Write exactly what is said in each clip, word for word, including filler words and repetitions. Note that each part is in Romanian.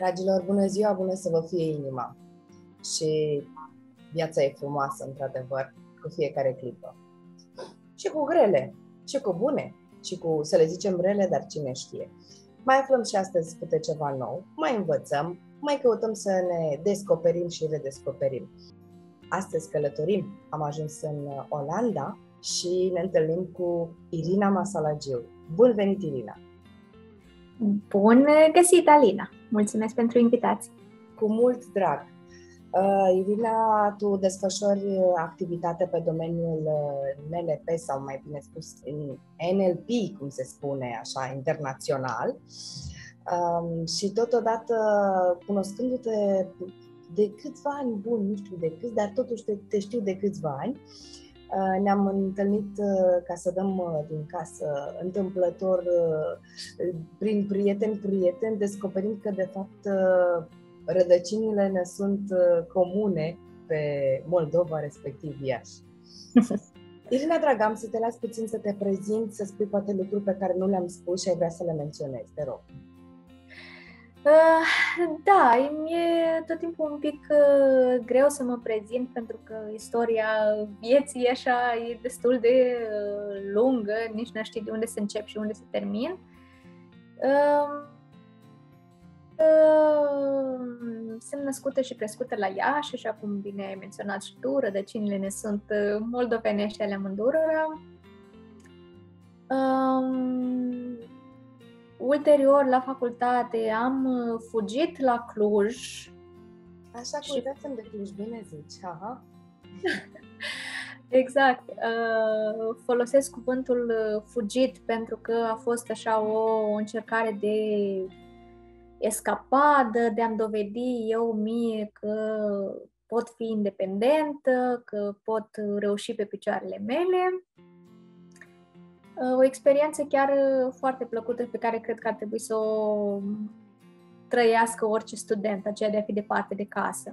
Dragilor, bună ziua, bună să vă fie inima. Și viața e frumoasă, într-adevăr, cu fiecare clipă. Și cu grele, și cu bune, și cu, să le zicem, rele, dar cine știe. Mai aflăm și astăzi câte ceva nou, mai învățăm, mai căutăm să ne descoperim și redescoperim. Astăzi călătorim, am ajuns în Olanda și ne întâlnim cu Irina Masalagiu. Bun venit, Irina! Bun găsit, Alina! Mulțumesc pentru invitație! Cu mult drag! Uh, Irina, tu desfășori activitate pe domeniul N L P sau mai bine spus N L P, cum se spune așa, internațional. Um, și totodată, cunoscându-te de câțiva ani, bun, nu știu de câți, dar totuși te, te știu de câțiva ani, uh, ne-am întâlnit uh, ca să dăm uh, din casă întâmplător, uh, prin prieteni-prieteni, descoperind că de fapt uh, rădăcinile ne sunt uh, comune pe Moldova, respectiv Iași. Irina, dragă, am să te las puțin să te prezinți, să spui poate lucruri pe care nu le-am spus și ai vrea să le menționezi, te rog. Uh, da, e tot timpul un pic uh, greu să mă prezint pentru că istoria vieții așa e destul de uh, lungă, nici nu știu de unde să încep și unde să termin. Uh, uh, sunt născută și crescută la Iași, așa cum bine ai menționat și tu, rădăcinile ne sunt moldovenești ale amândurora. Uh, Ulterior, la facultate, am fugit la Cluj. Așa că uitați-mi de Cluj, bine zici. Aha. Exact. Folosesc cuvântul fugit pentru că a fost așa o încercare de escapadă, de a-mi dovedi eu mie că pot fi independentă, că pot reuși pe picioarele mele. O experiență chiar foarte plăcută pe care cred că ar trebui să o trăiască orice student, aceea de a fi departe de casă.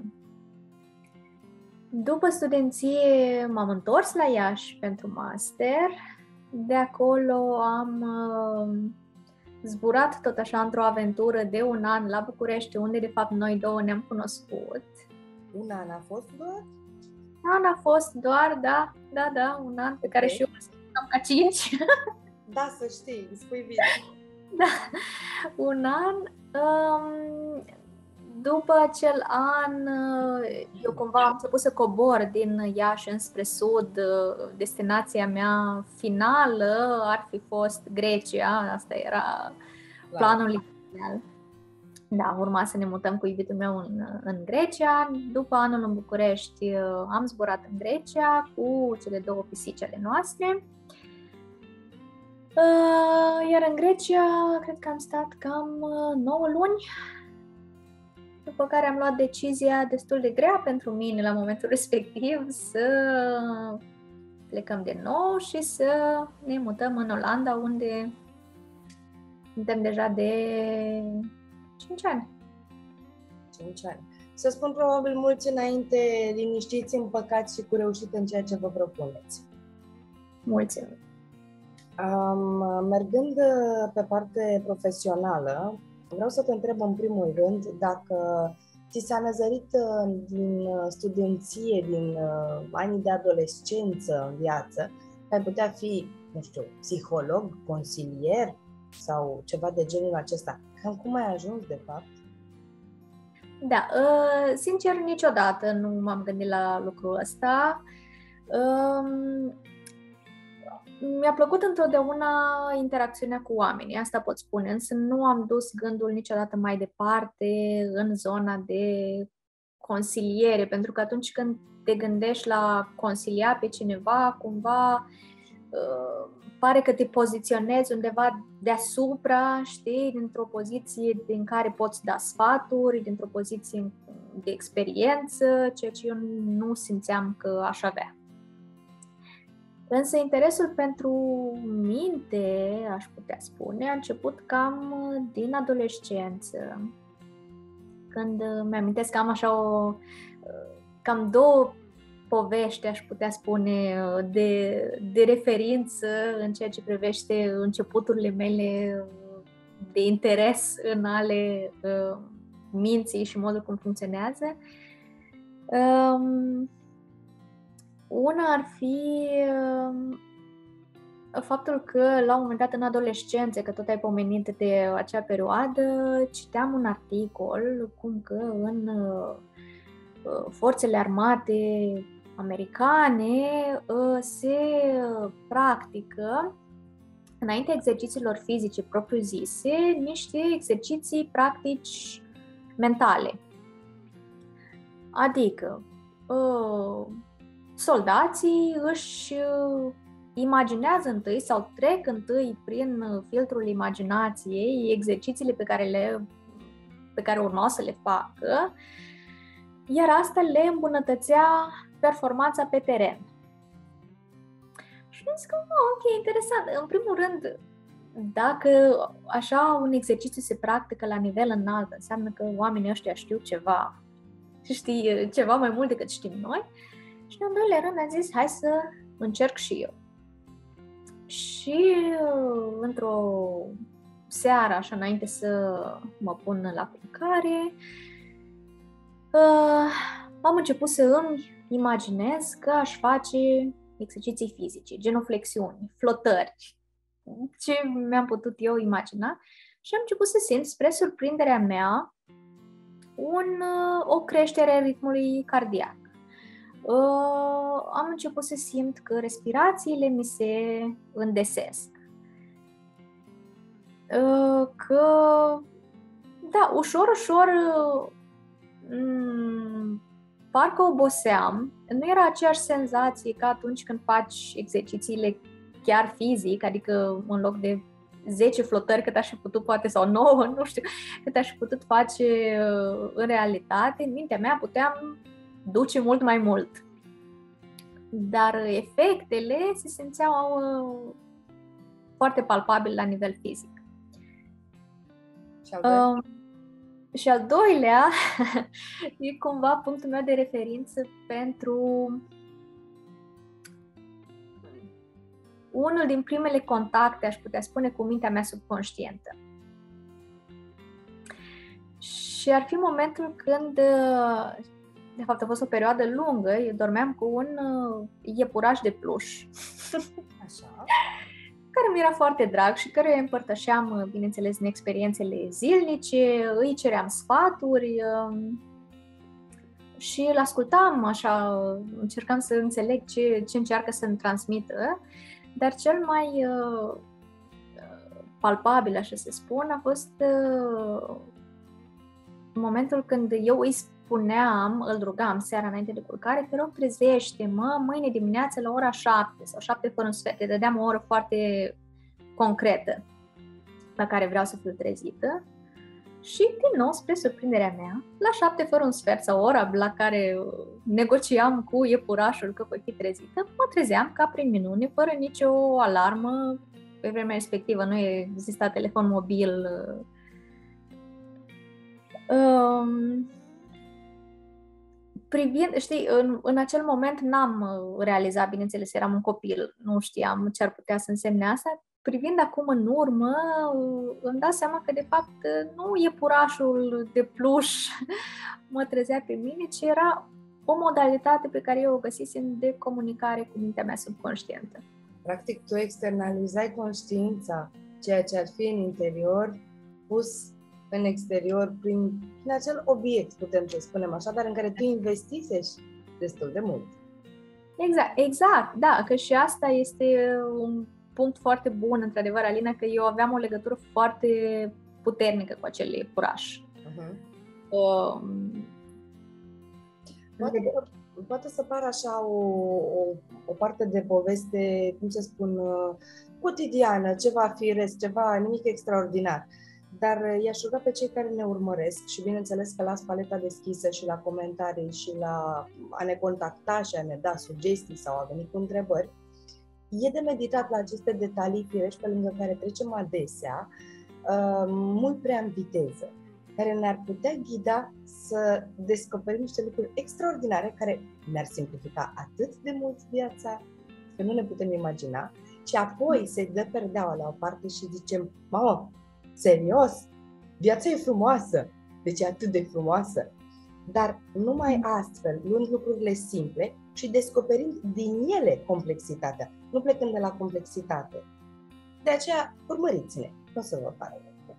După studenție m-am întors la Iași pentru master. De acolo am zburat tot așa într-o aventură de un an la București, unde de fapt noi două ne-am cunoscut. Un an a fost doar? Un an a fost doar, da, da, da, un an pe care okay. Și eu am ca cinci. Da, să știi, îmi spui bine. Da, un an. Um, după acel an, eu cumva am început să cobor din Iași înspre sud. Destinația mea finală ar fi fost Grecia, asta era planul inițial. Da, urma să ne mutăm cu iubitul meu în, în Grecia. După anul în București am zburat în Grecia cu cele două pisici ale noastre. Iar în Grecia cred că am stat cam nouă luni, după care am luat decizia destul de grea pentru mine la momentul respectiv să plecăm de nou și să ne mutăm în Olanda, unde suntem deja de cinci ani. cinci ani. Să spun probabil mulți înainte, liniștiți, împăcați și cu reușită în ceea ce vă propuneți. Mulțumim! Um, mergând pe parte profesională, vreau să te întreb în primul rând dacă ți s-a năzărit din studenție, din anii de adolescență în viață, că ai putea fi, nu știu, psiholog, consilier sau ceva de genul acesta. Cam cum ai ajuns, de fapt? Da, sincer, niciodată nu m-am gândit la lucrul ăsta. Mi-a plăcut întotdeauna interacțiunea cu oamenii, asta pot spune, însă nu am dus gândul niciodată mai departe în zona de consiliere, pentru că atunci când te gândești la consilia pe cineva, cumva uh, pare că te poziționezi undeva deasupra, știi, dintr-o poziție din care poți da sfaturi, dintr-o poziție de experiență, ceea ce eu nu simțeam că aș avea. Însă interesul pentru minte, aș putea spune, a început cam din adolescență, când mi-amintesc că am așa o, cam două povești, aș putea spune, de, de referință în ceea ce privește începuturile mele de interes în ale minții și modul cum funcționează. Um, una ar fi um, faptul că la un moment dat în adolescență, că tot ai pomenit de acea perioadă, citeam un articol cum că în uh, forțele armate americane uh, se practică, înaintea exercițiilor fizice propriu-zise, niște exerciții practici mentale. Adică uh, soldații își uh, imaginează întâi sau trec întâi prin filtrul imaginației exercițiile pe care, le, pe care urmau să le facă, iar asta le îmbunătățea performanța pe teren. Și am zis că, oh, ok, interesant. În primul rând, dacă așa un exercițiu se practică la nivel înalt, înseamnă că oamenii ăștia știu ceva, știi ceva mai mult decât știm noi. Și în al doilea rând am zis, hai să încerc și eu. Și într-o seară, așa înainte să mă pun la culcare, am început să îmi imaginez că aș face exerciții fizice, genuflexiuni, flotări, ce mi-am putut eu imagina, și am început să simt, spre surprinderea mea, un, o creștere a ritmului cardiac. Uh, am început să simt că respirațiile mi se îndesesc. Uh, că, da, ușor, ușor, um, parcă oboseam. Nu era aceeași senzație ca atunci când faci exercițiile chiar fizic, adică în loc de zece flotări cât aș fi putut, poate, sau nouă, nu știu, cât aș fi putut face uh, în realitate, în mintea mea puteam duce mult mai mult. Dar efectele se simțeau uh, foarte palpabil la nivel fizic. Și al doilea, uh, și al doilea e cumva punctul meu de referință pentru unul din primele contacte, aș putea spune, cu mintea mea subconștientă. Și ar fi momentul când, de fapt a fost o perioadă lungă, eu dormeam cu un iepuraș de pluș. așa, care mi era foarte drag și care împărtășeam, bineînțeles, în experiențele zilnice, îi ceream sfaturi și îl ascultam, așa, încercam să înțeleg ce, ce încearcă să-mi transmită, dar cel mai uh, palpabil, așa se spun, a fost uh, momentul când eu îi spuneam, îl rugam seara înainte de culcare, te rog, trezește-mă mâine dimineață la ora șapte sau șapte fără un sfert. Îi dădeam o oră foarte concretă la care vreau să fiu trezită și, din nou, spre surprinderea mea, la șapte fără un sfert sau ora la care negociam cu iepurașul că voi fi trezită, mă trezeam ca prin minune, fără nicio alarmă. Pe vremea respectivă nu exista telefon mobil. Um, Privind, știi, în, în acel moment n-am realizat, bineînțeles, eram un copil, nu știam ce ar putea să însemne asta. Privind acum în urmă, îmi dau seama că, de fapt, nu iepurașul de pluș mă trezea pe mine, ci era o modalitate pe care eu o găsisem de comunicare cu mintea mea subconștientă. Practic, tu externalizai conștiința, ceea ce ar fi în interior, pus în exterior, prin, prin acel obiect, putem să spunem așa, dar în care tu investisești destul de mult. Exact, exact, da, că și asta este un punct foarte bun, într-adevăr, Alina, că eu aveam o legătură foarte puternică cu acel iepuraș. Uh-huh. Um, poate, poate să pară așa o, o, o parte de poveste, cum să spun, cotidiană, ceva firesc, ceva, nimic extraordinar. Dar i-aș ruga pe cei care ne urmăresc și, bineînțeles, că las paleta deschisă și la comentarii și la a ne contacta și a ne da sugestii sau a veni cu întrebări, e de meditat la aceste detalii firești pe lângă care trecem adesea, uh, mult prea în viteză, care ne-ar putea ghida să descoperim niște lucruri extraordinare care ne-ar simplifica atât de mult viața, că nu ne putem imagina, și apoi să-i dă perdeaua la o parte și zicem, mamă, serios? Viața e frumoasă! deci e atât de frumoasă. Dar numai astfel, luând lucrurile simple și descoperind din ele complexitatea, nu plecând de la complexitate. De aceea, urmăriți-ne, nu o să vă pară.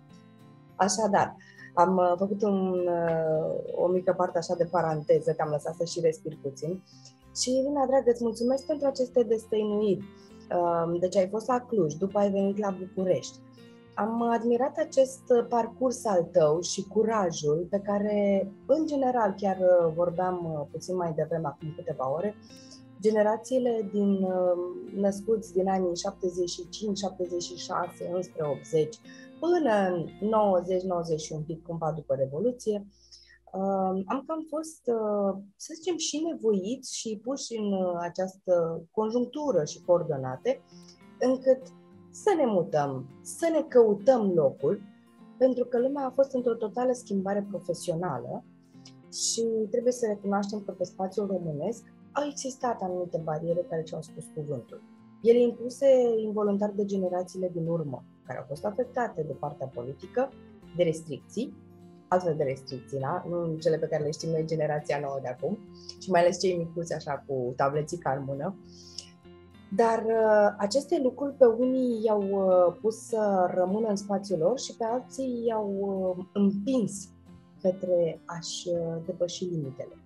Așadar, am uh, făcut un, uh, o mică parte așa de paranteză, te-am lăsat să și respiri puțin. Și, Irina, dragă, îți mulțumesc pentru aceste destăinuiri. Uh, deci ai fost la Cluj, după ai venit la București. Am admirat acest parcurs al tău și curajul pe care, în general, chiar vorbeam puțin mai devreme, acum câteva ore, generațiile din, născuți din anii șaptezeci și cinci șaptezeci și șase înspre optzeci, până în nouăzeci nouăzeci și un pic, cândva după Revoluție, am cam fost, să zicem, și nevoiți și puși în această conjunctură și coordonate, încât să ne mutăm, să ne căutăm locul, pentru că lumea a fost într-o totală schimbare profesională și trebuie să recunoaștem că pe spațiul românesc au existat anumite bariere care și-au spus cuvântul. Ele impuse involuntar de generațiile din urmă, care au fost afectate de partea politică, de restricții, altfel de restricții, da? Nu cele pe care le știm noi, generația nouă de acum, și mai ales cei micuți așa cu tablețica în mână. Dar uh, aceste lucruri pe unii i-au uh, pus să rămână în spațiul lor și pe alții i-au uh, împins către a-și uh, depăși limitele.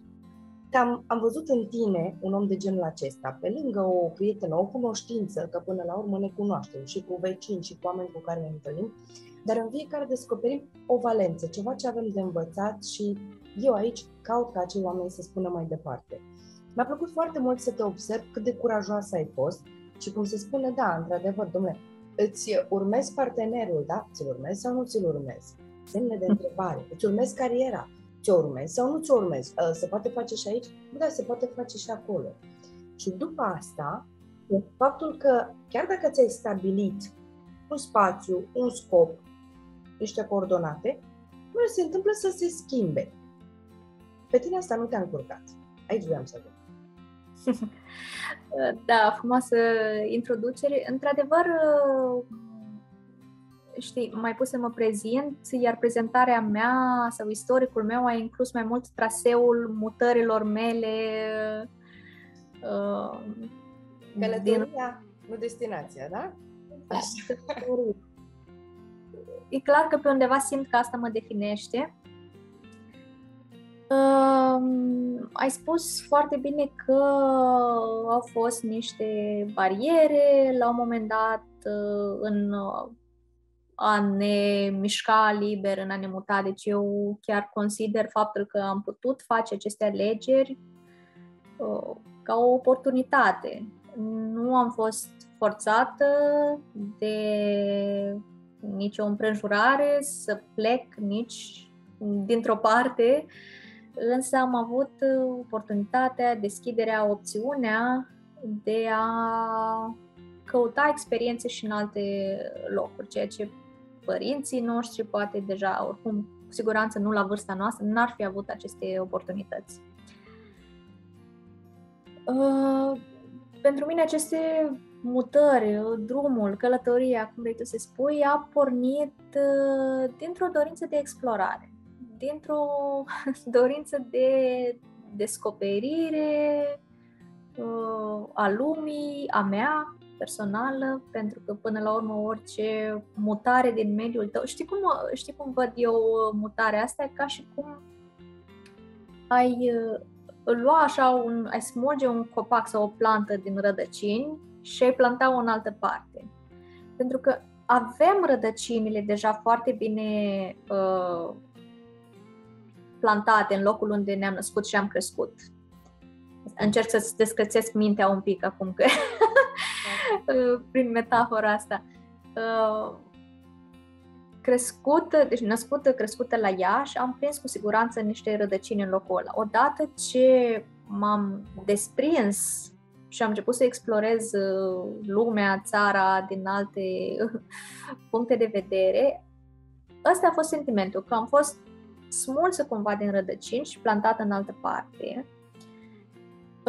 Am, am văzut în tine un om de genul acesta, pe lângă o prietenă, o cunoștință, că până la urmă ne cunoaștem și cu vecini și cu oameni cu care ne întâlnim, dar în fiecare descoperim o valență, ceva ce avem de învățat și eu aici caut ca acei oameni să spună mai departe. Mi-a plăcut foarte mult să te observ cât de curajoasă ai fost și cum se spune, da, într-adevăr, dom'le, îți urmezi partenerul, da? Ți-l urmezi sau nu ți-l urmezi? Semne de întrebare. Îți urmezi cariera? Ți-o urmezi sau nu ți-o urmezi? Se poate face și aici? Da, se poate face și acolo. Și după asta, faptul că chiar dacă ți-ai stabilit un spațiu, un scop, niște coordonate, nu se întâmplă să se schimbe. Pe tine asta nu te-a încurcat. Aici vreau să văd. Da, frumoasă introducere. Într-adevăr, știi, mai pus să mă prezint, iar prezentarea mea sau istoricul meu a inclus mai mult traseul mutărilor mele. Uh, Călătoria, din... nu destinația, da? Așa. E clar că pe undeva simt că asta mă definește. Uh, ai spus foarte bine că au fost niște bariere la un moment dat uh, în a ne mișca liber, în a ne muta. Deci eu chiar consider faptul că am putut face aceste alegeri uh, ca o oportunitate. Nu am fost forțată de nicio împrejurare să plec nici dintr-o parte, însă am avut oportunitatea, deschiderea, opțiunea de a căuta experiențe și în alte locuri, ceea ce părinții noștri, poate deja, oricum, cu siguranță nu la vârsta noastră, n-ar fi avut aceste oportunități. Uh, pentru mine aceste mutări, drumul, călătoria, cum vrei tu să spui, a pornit uh, dintr-o dorință de explorare, dintr-o dorință de descoperire uh, a lumii, a mea, personală, pentru că până la urmă orice mutare din mediul tău, știi cum, știi cum văd eu mutarea asta? E ca și cum ai lua așa, un, ai smulge un copac sau o plantă din rădăcini și ai planta-o în altă parte. Pentru că avem rădăcinile deja foarte bine uh, plantate în locul unde ne-am născut și am crescut. Încerc să-ți descrețesc mintea un pic acum că prin metafora asta. Crescută, deci născută, crescută la Iași, am prins cu siguranță niște rădăcini în locul ăla. Odată ce m-am desprins și am început să explorez lumea, țara, din alte puncte de vedere, ăsta a fost sentimentul, că am fost smulsă cumva din rădăcini și plantată în altă parte.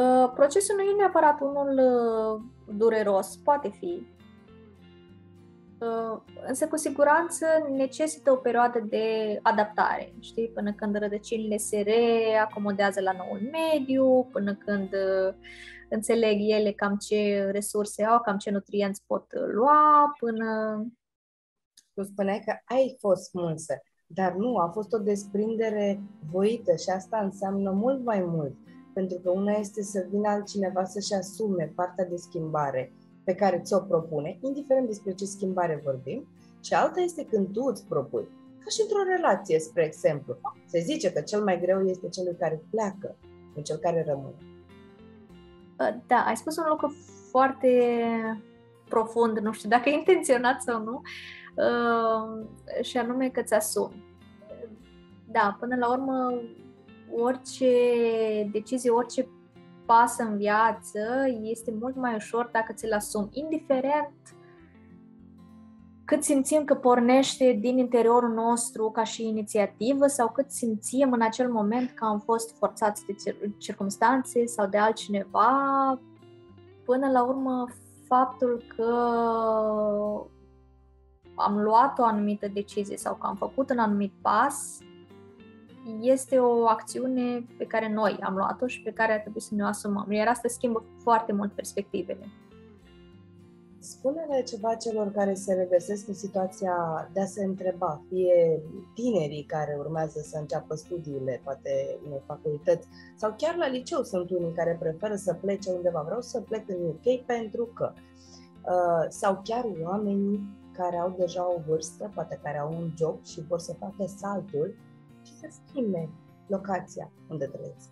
Procesul nu e neapărat unul dureros, poate fi. Însă, cu siguranță, necesită o perioadă de adaptare, știi? Până când rădăcinile se reacomodează la noul mediu, până când înțeleg ele cam ce resurse au, cam ce nutrienți pot lua, până... Tu spuneai că ai fost smulsă, dar nu, a fost o desprindere voită și asta înseamnă mult mai mult, pentru că una este să vină altcineva să-și asume partea de schimbare pe care ți-o propune, indiferent despre ce schimbare vorbim, și alta este când tu îți propui. Ca și într-o relație, spre exemplu. Se zice că cel mai greu este celui care pleacă, nu cel care rămâne. Da, ai spus un lucru foarte profund, nu știu dacă e intenționat sau nu, și anume că ți asumi. Da, până la urmă, orice decizie, orice pas în viață este mult mai ușor dacă ți-l asumi, indiferent cât simțim că pornește din interiorul nostru ca și inițiativă sau cât simțim în acel moment că am fost forțați de circumstanțe sau de altcineva. Până la urmă, faptul că am luat o anumită decizie sau că am făcut un anumit pas este o acțiune pe care noi am luat-o și pe care ar trebui să ne o asumăm. Iar asta schimbă foarte mult perspectivele. Spune-le ceva celor care se regăsesc în situația de a se întreba, fie tinerii care urmează să înceapă studiile, poate în facultăți, sau chiar la liceu sunt unii care preferă să plece undeva. Vreau să plec în U K pentru că. Sau chiar oamenii care au deja o vârstă, poate care au un job și vor să facă saltul și să schimbe locația unde trăiesc.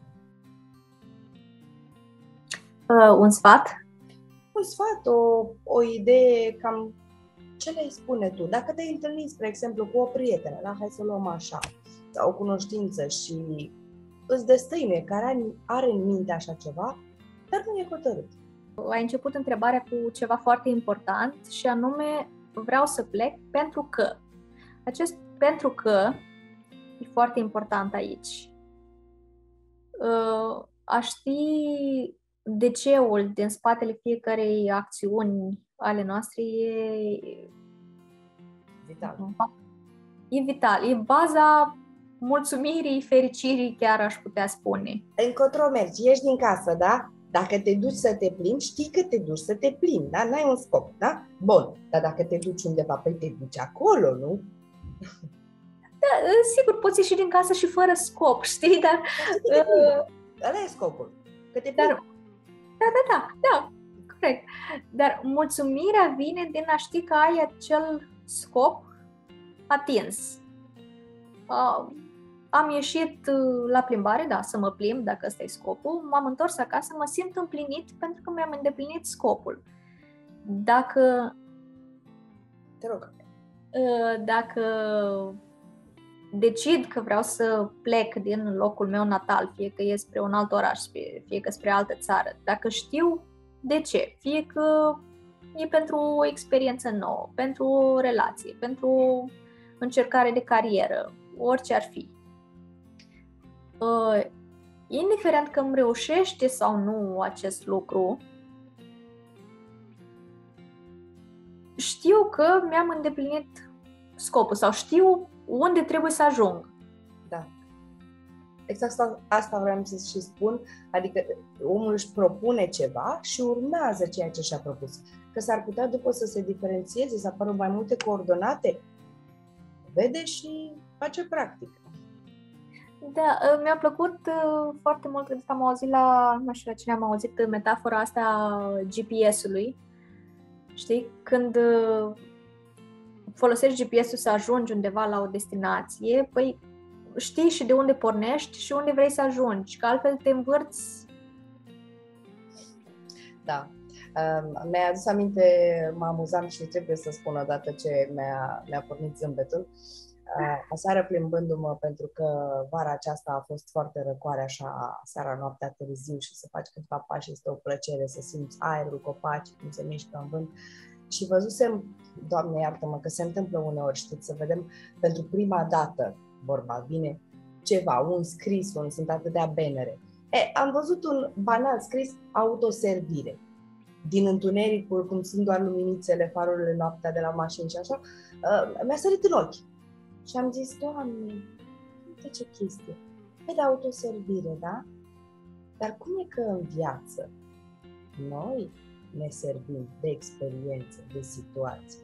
Uh, un sfat? Un sfat, o, o idee, cam ce le-ai spune tu? Dacă te-ai întâlnit, spre exemplu, cu o prietenă, da? Hai să luăm așa, sau o cunoștință și îți destăinuie, care are în minte așa ceva, dar nu e hotărât. Ai început întrebarea cu ceva foarte important și anume, vreau să plec pentru că. Acest pentru că e foarte important aici. A ști de ce-ul din spatele fiecarei acțiuni ale noastre e vital. E vital. E baza mulțumirii, fericirii, chiar aș putea spune. Încotro mergi, ieși din casă, da? Dacă te duci să te plimbi, știi că te duci să te plimbi, da? N-ai un scop, da? Bun, dar dacă te duci undeva, păi te duci acolo, nu? Da, sigur, poți ieși din casă și fără scop, știi? Dar... Ăla e scopul, că te dar, da, da, da, da, corect. Dar mulțumirea vine din a ști că ai acel scop atins. Uh, am ieșit la plimbare, da, să mă plimb, dacă ăsta e scopul, m-am întors acasă, mă simt împlinit pentru că mi-am îndeplinit scopul. Dacă... Te rog. Uh, dacă decid că vreau să plec din locul meu natal, fie că e spre un alt oraș, fie, fie că spre altă țară, dacă știu de ce, fie că e pentru o experiență nouă, pentru o relație, pentru încercare de carieră, orice ar fi. Uh, indiferent că îmi reușește sau nu acest lucru, știu că mi-am îndeplinit scopul sau știu unde trebuie să ajung. Da. Exact asta, asta vreau să și spun, adică omul își propune ceva și urmează ceea ce și-a propus. Că s-ar putea după să se diferențieze, să apară mai multe coordonate, vede și face practică. Da, mi-a plăcut foarte mult când am auzit la, nu știu la cine am auzit metafora asta G P S-ului. Știi? Când folosești G P S-ul să ajungi undeva la o destinație, păi știi și de unde pornești și unde vrei să ajungi, că altfel te învârți. Da. Um, mi-a adus aminte, mă amuzam și trebuie să spun odată ce mi-a, mi-a pornit zâmbetul. Uh, aseară plimbându-mă, pentru că vara aceasta a fost foarte răcoare, așa, seara, noaptea târziu și să faci câțiva pași este o plăcere, să simți aerul, copaci, cum se mișcă în vânt. Și văzusem, Doamne iartă-mă, că se întâmplă uneori, știți, să vedem pentru prima dată, vorba vine ceva, un scris, un, sunt atâtea bannere. E, am văzut un banal scris autoservire. din întunericul, cum sunt doar luminițele, farurile noaptea de la mașini și așa, uh, mi-a sărit în ochi. Și am zis, Doamne, uite ce chestie. Pe de autoservire, da? Dar cum e că în viață noi ne servim de experiențe, de situații?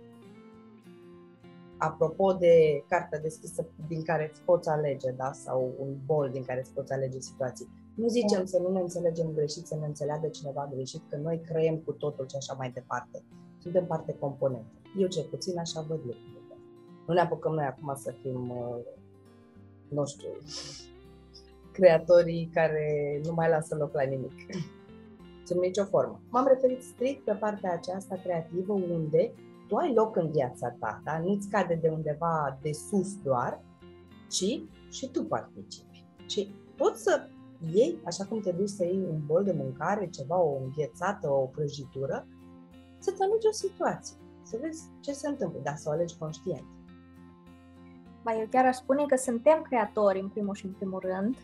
Apropo de cartea deschisă din care îți poți alege, da? Sau un bol din care îți poți alege situații. Nu zicem să nu ne înțelegem greșit, să ne înțeleagă cineva greșit, că noi creăm cu totul și așa mai departe. Suntem parte componente. Eu cel puțin așa văd lucrurile. Nu ne apucăm noi acum să fim, nu știu, creatorii care nu mai lasă loc la nimic. Sub nicio formă. M-am referit strict pe partea aceasta creativă, unde tu ai loc în viața ta, da? Nu-ți cade de undeva de sus doar, ci și tu participi. Și poți să iei, așa cum te duci să iei un bol de mâncare, ceva, o înghețată, o prăjitură, să-ți alegi o situație, să vezi ce se întâmplă, dar să o alegi conștient. Ba, eu chiar aș spune că suntem creatori, în primul și în primul rând.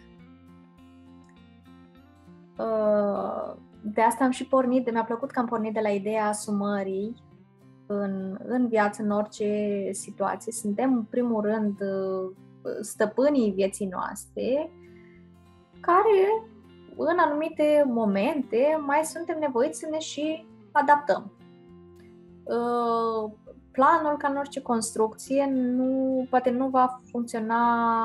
De asta am și pornit, de mi-a plăcut că am pornit de la ideea asumării în, în viață, în orice situație. Suntem, în primul rând, stăpânii vieții noastre, care, în anumite momente, mai suntem nevoiți să ne și adaptăm. Planul, ca în orice construcție, nu, poate nu va funcționa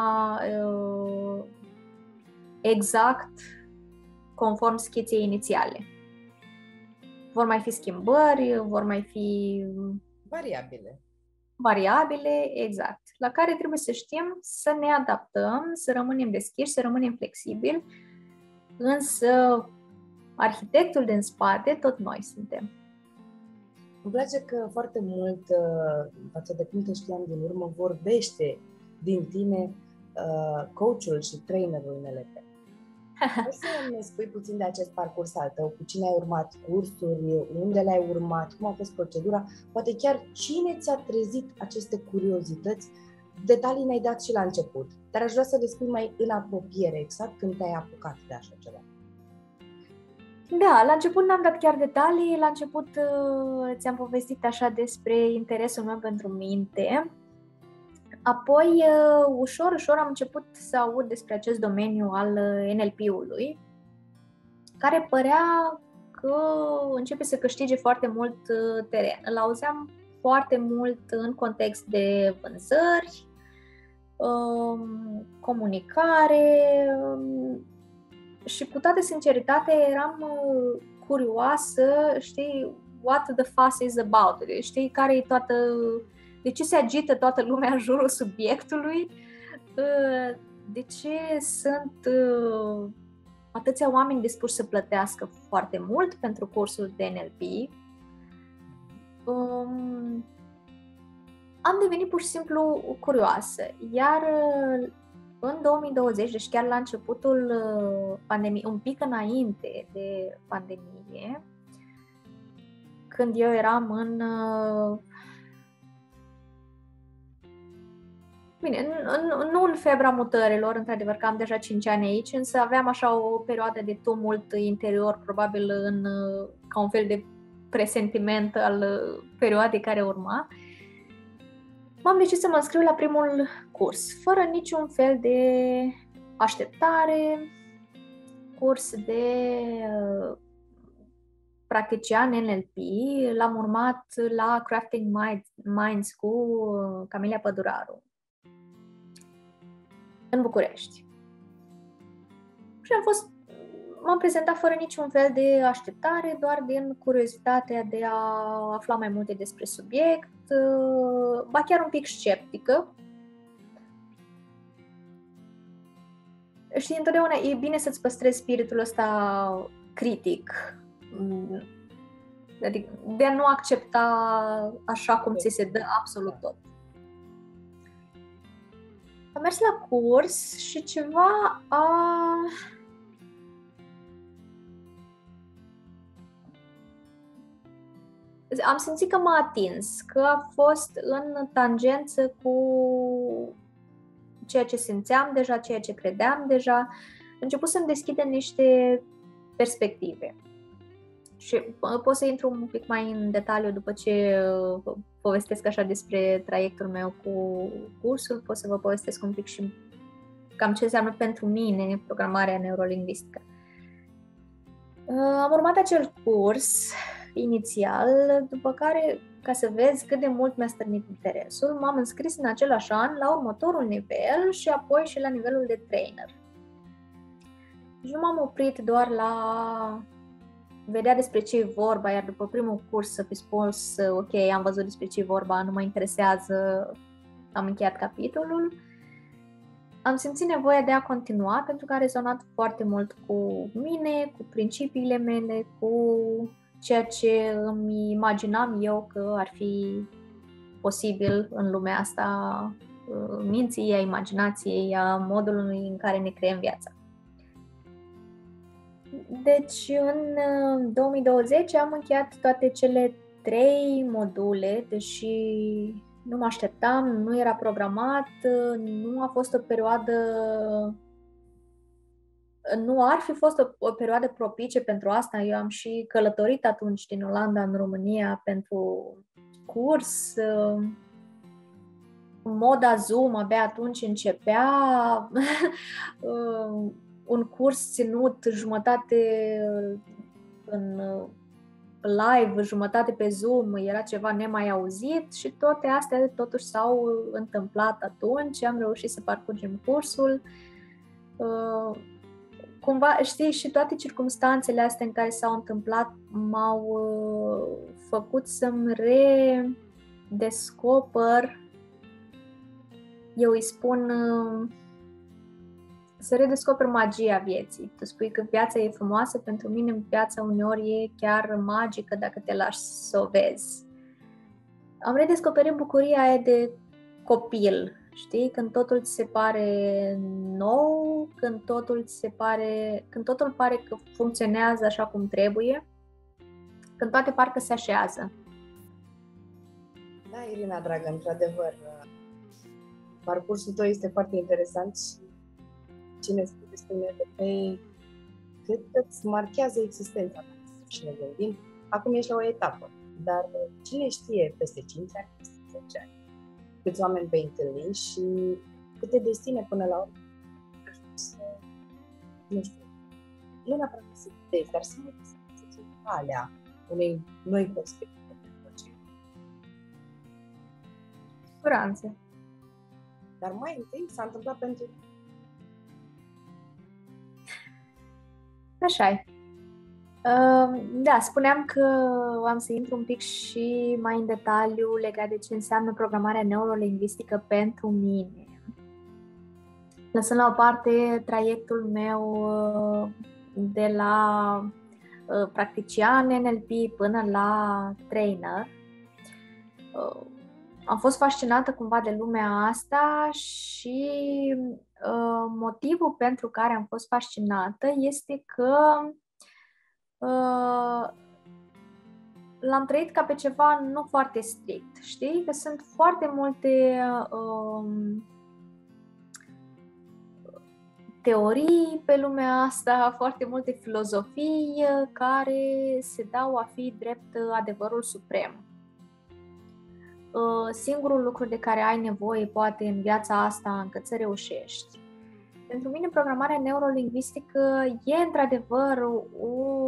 exact conform schiței inițiale. Vor mai fi schimbări, vor mai fi variabile. Variabile, exact. La care trebuie să știm să ne adaptăm, să rămânem deschiși, să rămânem flexibili, însă arhitectul din spate tot noi suntem. Îmi place că foarte mult, față de cum te știam din urmă, vorbește din tine uh, coachul și trainerul N L P. Poți să ne spui puțin de acest parcurs al tău? Cu cine ai urmat cursuri? Unde le-ai urmat? Cum a fost procedura? Poate chiar cine ți-a trezit aceste curiozități? Detalii ne-ai dat și la început, dar aș vrea să le spui mai în apropiere, exact când te-ai apucat de așa ceva. Da, la început n-am dat chiar detalii, la început uh, ți-am povestit așa despre interesul meu pentru minte. Apoi, uh, ușor, ușor am început să aud despre acest domeniu al N L P-ului, care părea că începe să câștige foarte mult uh, teren. Îl auzeam foarte mult în context de vânzări, um, comunicare, um, și cu toată sinceritatea eram uh, curioasă, știi, what the fuss is about, știi, care e toată, de ce se agită toată lumea în jurul subiectului, uh, de ce sunt uh, atâția oameni dispuși să plătească foarte mult pentru cursul de N L P. Um, am devenit pur și simplu curioasă, iar în două mii douăzeci, deci chiar la începutul pandemiei, un pic înainte de pandemie, când eu eram în... Bine, în, în, nu în febra mutărilor, într-adevăr, că am deja cinci ani aici, însă aveam așa o perioadă de tumult interior, probabil în, ca un fel de presentiment al perioadei care urma. M-am decis să mă înscriu la primul curs, fără niciun fel de așteptare, curs de uh, practician N L P, l-am urmat la Crafting Minds cu uh, Camelia Păduraru, în București. Și am fost, m-am prezentat fără niciun fel de așteptare, doar din curiozitatea de a afla mai multe despre subiect, ba chiar un pic sceptică. Știi, întotdeauna e bine să-ți păstrezi spiritul ăsta critic, adică de a nu accepta așa cum ți se dă absolut tot. Am mers la curs și ceva a... Am simțit că m-a atins, că a fost în tangență cu ceea ce simțeam deja, ceea ce credeam deja. Am început să-mi deschidă niște perspective. Și pot să intru un pic mai în detaliu după ce povestesc așa despre traiectul meu cu cursul, pot să vă povestesc un pic și cam ce înseamnă pentru mine programarea neurolingvistică. Am urmat acel curs inițial, după care, ca să vezi cât de mult mi-a stârnit interesul, m-am înscris în același an la următorul nivel și apoi și la nivelul de trainer. Și nu m-am oprit doar la vedea despre ce e vorba, iar după primul curs să fi spus, ok, am văzut despre ce e vorba, nu mă interesează, am încheiat capitolul. Am simțit nevoia de a continua pentru că a rezonat foarte mult cu mine, cu principiile mele, cu ceea ce îmi imaginam eu că ar fi posibil în lumea asta, minții, a imaginației, a modului în care ne creăm viața. Deci, în două mii douăzeci am încheiat toate cele trei module, deși nu mă așteptam, nu era programat, nu a fost o perioadă, nu ar fi fost o, o perioadă propice pentru asta. Eu am și călătorit atunci din Olanda în România pentru curs. Moda Zoom abia atunci începea. Un curs ținut jumătate în live, jumătate pe Zoom, era ceva nemai auzit și toate astea totuși s-au întâmplat atunci, am reușit să parcurgem cursul. Cumva, știi, și toate circumstanțele astea în care s-au întâmplat m-au făcut să-mi redescoper, eu îi spun, să redescoper magia vieții. Tu spui că viața e frumoasă, pentru mine viața uneori e chiar magică dacă te lași să o vezi. Am redescoperit bucuria aia de copil, știi? Când totul ți se pare nou, când totul ți se pare, când totul pare că funcționează așa cum trebuie, când toate parcă se așează. Da, Irina, dragă, într-adevăr, parcursul tău este foarte interesant și cine spune despre pe cât îți marchează existența și ne gândim, acum ești la o etapă, dar cine știe peste cinci ani, peste zece ani, câți oameni vei întâlni și câte destine până la urmă să, nu știu, nu neapărat să vezi, dar să mai să calea unei noi perspective. Siguranță. Dar mai întâi s-a întâmplat pentru Așa-i. Da, spuneam că am să intru un pic și mai în detaliu legat de ce înseamnă programarea neurolingvistică pentru mine. Lăsând la o parte traiectul meu de la practician N L P până la trainer, am fost fascinată cumva de lumea asta și uh, motivul pentru care am fost fascinată este că uh, l-am trăit ca pe ceva nu foarte strict, știi? Că sunt foarte multe uh, teorii pe lumea asta, foarte multe filozofii care se dau a fi drept adevărul suprem. Singurul lucru de care ai nevoie poate în viața asta încât să reușești. Pentru mine programarea neurolingvistică e într-adevăr o,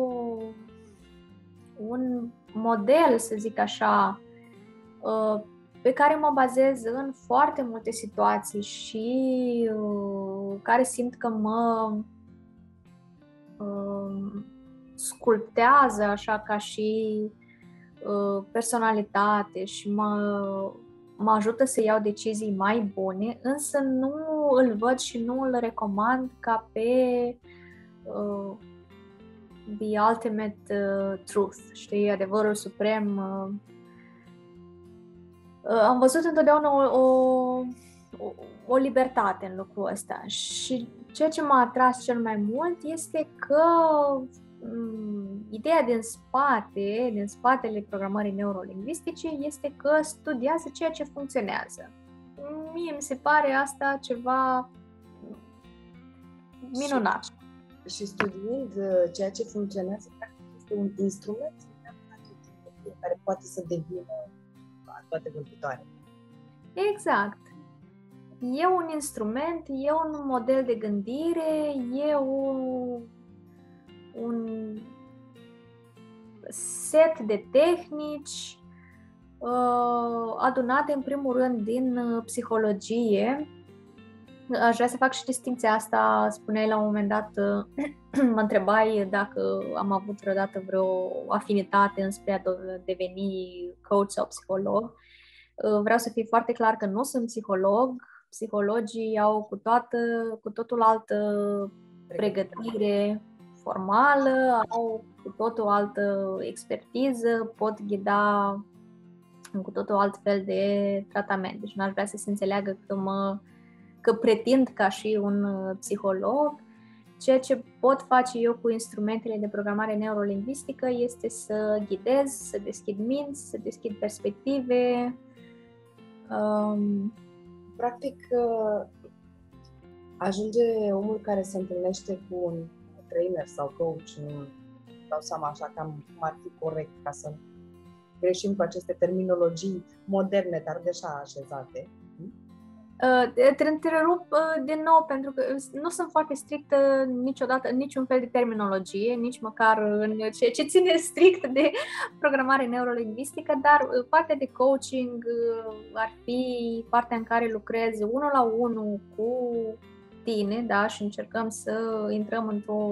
un model, să zic așa, pe care mă bazez în foarte multe situații și care simt că mă sculptează așa ca și personalitate și mă, mă ajută să iau decizii mai bune, însă nu îl văd și nu îl recomand ca pe uh, the ultimate uh, truth, știi, adevărul suprem. Uh, uh, am văzut întotdeauna o, o, o, o libertate în lucrul ăsta și ceea ce m-a atras cel mai mult este că ideea din spate, din spatele programării neurolingvistice este că studiază ceea ce funcționează. Mie mi se pare asta ceva minunat. Și, și studiind ceea ce funcționează, este un instrument care poate să devină toate vorbitoare. Exact. E un instrument, e un model de gândire, e un, un set de tehnici uh, adunate în primul rând din uh, psihologie. Aș vrea să fac și distincția asta. Spuneai la un moment dat, uh, mă întrebai dacă am avut vreodată vreo afinitate înspre a deveni coach sau psiholog. Uh, vreau să fie foarte clar că nu sunt psiholog. Psihologii au cu, toată, cu totul altă pregătire formală, au cu totul altă expertiză, pot ghida în cu totul alt fel de tratament. Deci n-aș vrea să se înțeleagă că, mă, că pretind ca și un psiholog. Ceea ce pot face eu cu instrumentele de programare neurolingvistică este să ghidez, să deschid minți, să deschid perspective. Um, Practic, ajunge omul care se întâlnește cu un trainer sau coach, nu dau seama așa cam cum ar fi corect ca să greșim cu aceste terminologii moderne, dar deja așezate. Te întrerup din nou pentru că nu sunt foarte strictă niciodată în niciun fel de terminologie, nici măcar în ceea ce ține strict de programare neurolingvistică, dar partea de coaching ar fi partea în care lucrezi unul la unul cu tine, da, și încercăm să intrăm într-o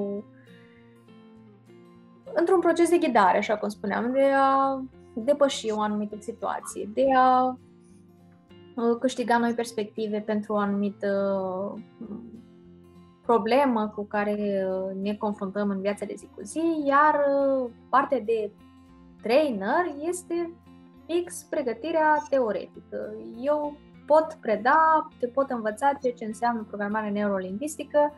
într-un proces de ghidare, așa cum spuneam, de a depăși o anumită situație, de a câștiga noi perspective pentru o anumită problemă cu care ne confruntăm în viața de zi cu zi, iar partea de trainer este fix pregătirea teoretică. Eu pot preda, te pot învăța ceea ce înseamnă programare neurolingvistică.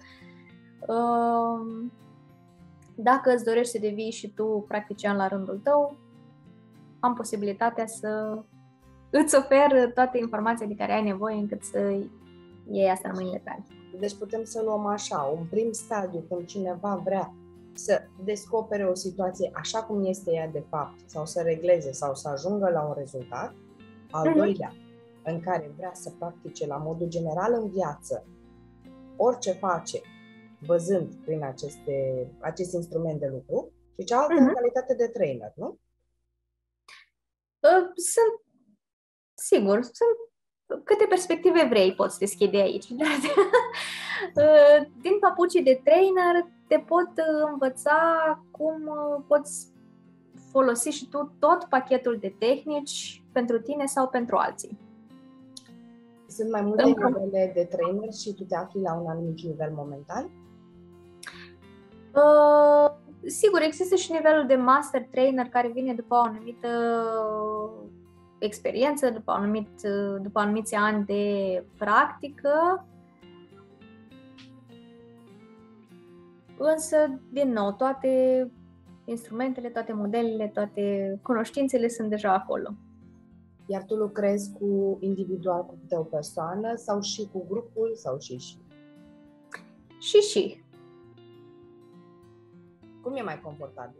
Dacă îți dorești să devii și tu practician la rândul tău, am posibilitatea să îți ofer toate informațiile de care ai nevoie încât să iei asta în mâinile tale. Deci putem să luăm așa, un prim stadiu când cineva vrea să descopere o situație așa cum este ea de fapt, sau să regleze, sau să ajungă la un rezultat. Al mm-hmm. doilea, în care vrea să practice la modul general în viață orice face, văzând prin aceste, acest instrument de lucru, și cealaltă mm-hmm. în calitate de trainer, nu? Sunt Sigur, sunt câte perspective vrei poți deschide aici. Din papucii de trainer te pot învăța cum poți folosi și tu tot pachetul de tehnici pentru tine sau pentru alții. Sunt mai multe nivele de trainer și tu te afli la un anumit nivel momentan? Uh, sigur, există și nivelul de master trainer care vine după o anumită experiență, după, anumit, după anumiți ani de practică. Însă, din nou, toate instrumentele, toate modelele, toate cunoștințele sunt deja acolo. Iar tu lucrezi cu individual, cu o persoană, sau și cu grupul, sau și și? Și și. Cum e mai confortabil?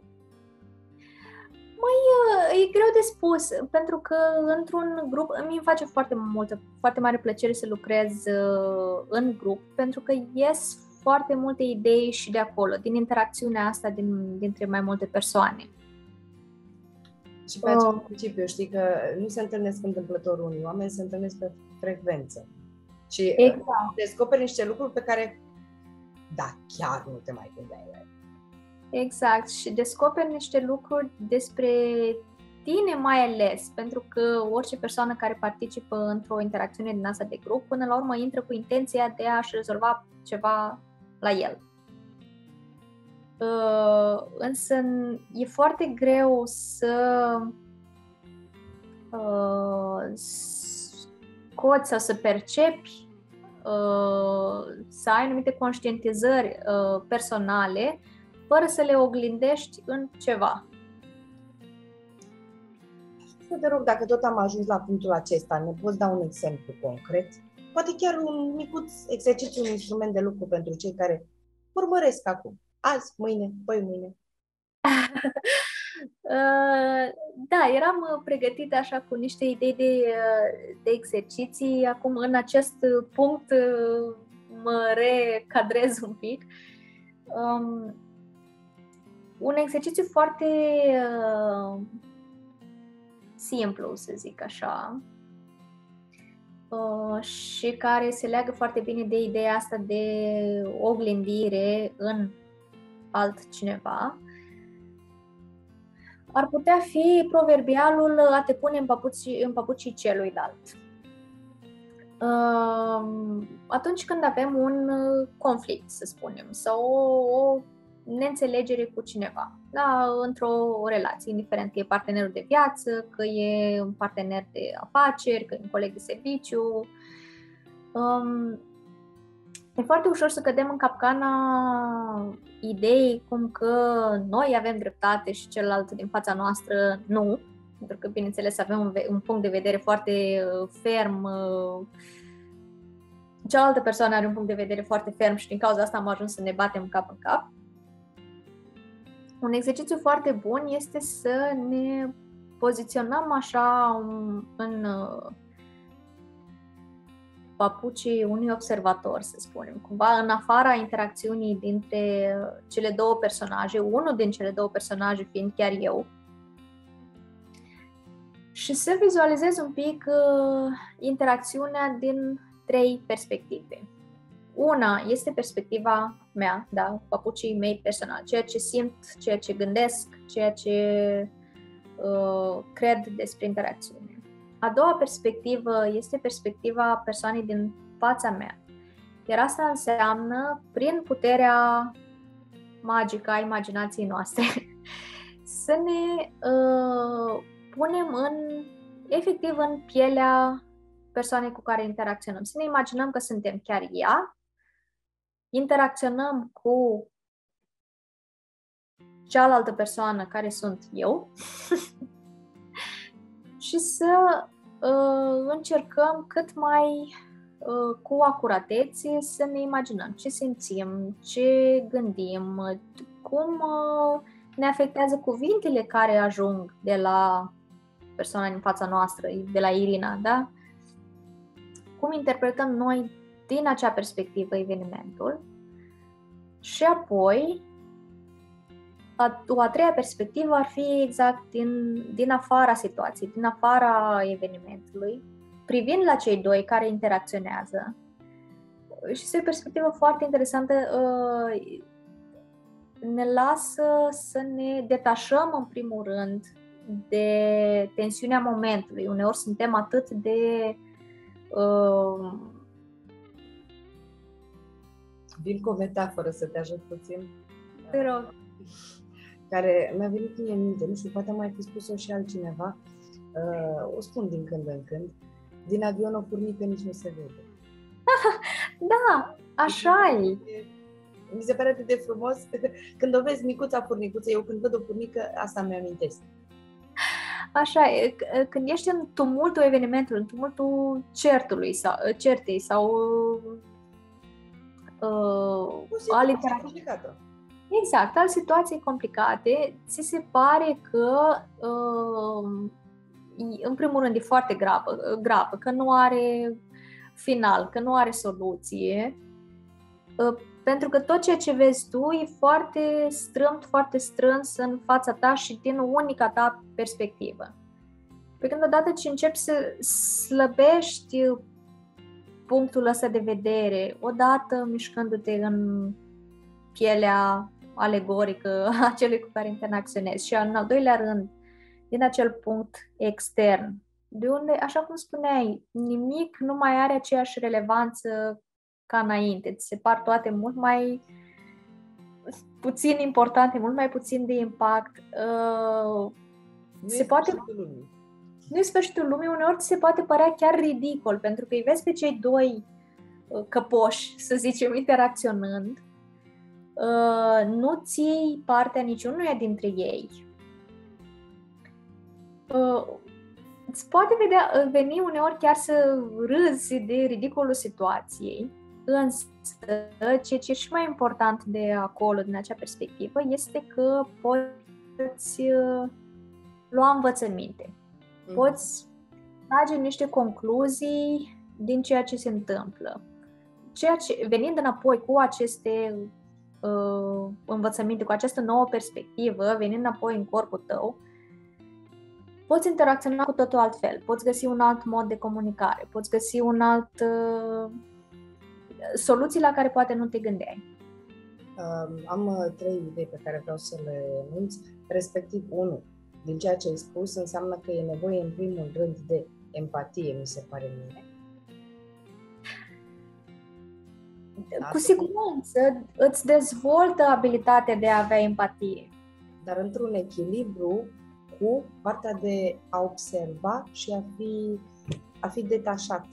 Mai e greu de spus, pentru că într-un grup îmi face foarte multă, foarte mare plăcere să lucrez în grup, pentru că ies foarte multe idei și de acolo, din interacțiunea asta din, dintre mai multe persoane. Și pe acest principiu, știi că nu se întâlnesc întâmplător unii oameni, se întâlnesc pe frecvență. Și exact. Descoperi niște lucruri pe care, da, chiar nu te mai gândeai la ele. Exact, și descoperi niște lucruri despre tine mai ales, pentru că orice persoană care participă într-o interacțiune din asta de grup, până la urmă intră cu intenția de a-și rezolva ceva la el. Uh, însă e foarte greu să uh, scoți sau să percepi, uh, să ai anumite conștientizări uh, personale fără să le oglindești în ceva. Să te rog, dacă tot am ajuns la punctul acesta, ne poți da un exemplu concret? Poate chiar un micuț exercițiu, un instrument de lucru pentru cei care urmăresc acum. Azi, mâine, păi mâine. Da, eram pregătită așa cu niște idei de, de exerciții. Acum, în acest punct, mă recadrez un pic. Um, un exercițiu foarte uh, simplu, să zic așa, uh, și care se leagă foarte bine de ideea asta de oglindire în altcineva, ar putea fi proverbialul a te pune în papucii, în papucii celuilalt. Uh, atunci când avem un conflict, să spunem, sau o, o neînțelegere cu cineva, da, într-o relație, indiferent că e partenerul de viață, că e un partener de afaceri, că e un coleg de serviciu, um, e foarte ușor să cădem în capcana ideii cum că noi avem dreptate și celălalt din fața noastră nu, pentru că, bineînțeles, avem un, un punct de vedere foarte ferm, cealaltă persoană are un punct de vedere foarte ferm și din cauza asta am ajuns să ne batem cap în cap. Un exercițiu foarte bun este să ne poziționăm așa în papucii unui observator, să spunem, cumva în afara interacțiunii dintre cele două personaje, unul din cele două personaje fiind chiar eu, și să vizualizez un pic uh, interacțiunea din trei perspective. Una este perspectiva mea, da, papucii mei personali, ceea ce simt, ceea ce gândesc, ceea ce uh, cred despre interacțiune. A doua perspectivă este perspectiva persoanei din fața mea, iar asta înseamnă, prin puterea magică a imaginației noastre, să ne uh, punem în, efectiv în pielea persoanei cu care interacționăm. Să ne imaginăm că suntem chiar ea, interacționăm cu cealaltă persoană care sunt eu și să uh, încercăm cât mai uh, cu acuratețe să ne imaginăm ce simțim, ce gândim, cum uh, ne afectează cuvintele care ajung de la persoana din fața noastră, de la Irina, da? Cum interpretăm noi din acea perspectivă evenimentul și apoi a, o a treia perspectivă ar fi exact din, din afara situației, din afara evenimentului, privind la cei doi care interacționează. Și este o perspectivă foarte interesantă, ne lasă să ne detașăm în primul rând de tensiunea momentului. Uneori suntem atât de uh... Vin cu o metaforă să te ajut puțin. Te rog. Care mi-a venit mie în minte, nu știu, poate mai fi spus-o și altcineva, uh, o spun din când în când, din avion o furnică nici nu se vede. Da, așa e. Mi se pare atât de frumos. Când o vezi micuța furnicuță, eu când văd o furnică, asta mi-amintesc. Așa e, când ești în tumultul evenimentului, în tumultul certului sau certei sau uh, al interacției. Exact, al situației complicate, ți se pare că uh, în primul rând e foarte gravă, gravă, că nu are final, că nu are soluție, uh, pentru că tot ceea ce vezi tu e foarte strâmt, foarte strâns în fața ta și din unica ta perspectivă. Pe când odată ce începi să slăbești punctul ăsta de vedere, odată mișcându-te în pielea alegorică a celui cu care interacționezi și în al doilea rând, din acel punct extern, de unde, așa cum spuneai, nimic nu mai are aceeași relevanță ca înainte. Ți se par toate mult mai puțin importante, mult mai puțin de impact. Uh, nu se poate... lumii. Nu e sfârșitul lumii, uneori ți se poate părea chiar ridicol, pentru că îi vezi pe cei doi uh, căpoși, să zicem, interacționând, uh, nu ții partea niciunuia dintre ei. Uh, îți poate vedea, veni uneori chiar să râzi de ridicolul situației, însă ceea ce e și mai important de acolo, din acea perspectivă, este că poți poți uh, lua învățăminte, mm. poți trage niște concluzii din ceea ce se întâmplă. Ceea ce, venind înapoi cu aceste uh, învățăminte, cu această nouă perspectivă, venind înapoi în corpul tău, poți interacționa cu totul altfel, poți găsi un alt mod de comunicare, poți găsi un alt uh, soluții la care poate nu te gândeai. Uh, am uh, trei idei pe care vreau să le enunț, respectiv unu. Din ceea ce ai spus, înseamnă că e nevoie în primul rând de empatie, mi se pare mie. Cu siguranță îți dezvoltă abilitatea de a avea empatie. Dar într-un echilibru cu partea de a observa și a fi, a fi detașat.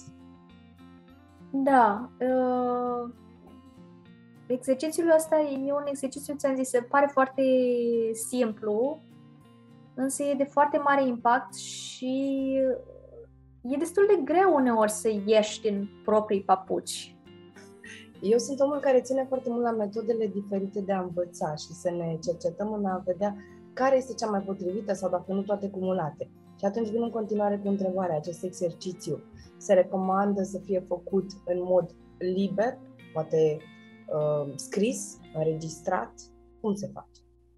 Da. Uh, exercițiul ăsta e un exercițiu, ți-am zis, se pare foarte simplu, însă e de foarte mare impact și e destul de greu uneori să ieși din proprii papuci. Eu sunt omul care ține foarte mult la metodele diferite de a învăța și să ne cercetăm în a vedea care este cea mai potrivită sau dacă nu toate cumulate. Și atunci vin în continuare cu întrebarea, acest exercițiu se recomandă să fie făcut în mod liber, poate uh, scris, înregistrat? Cum se face?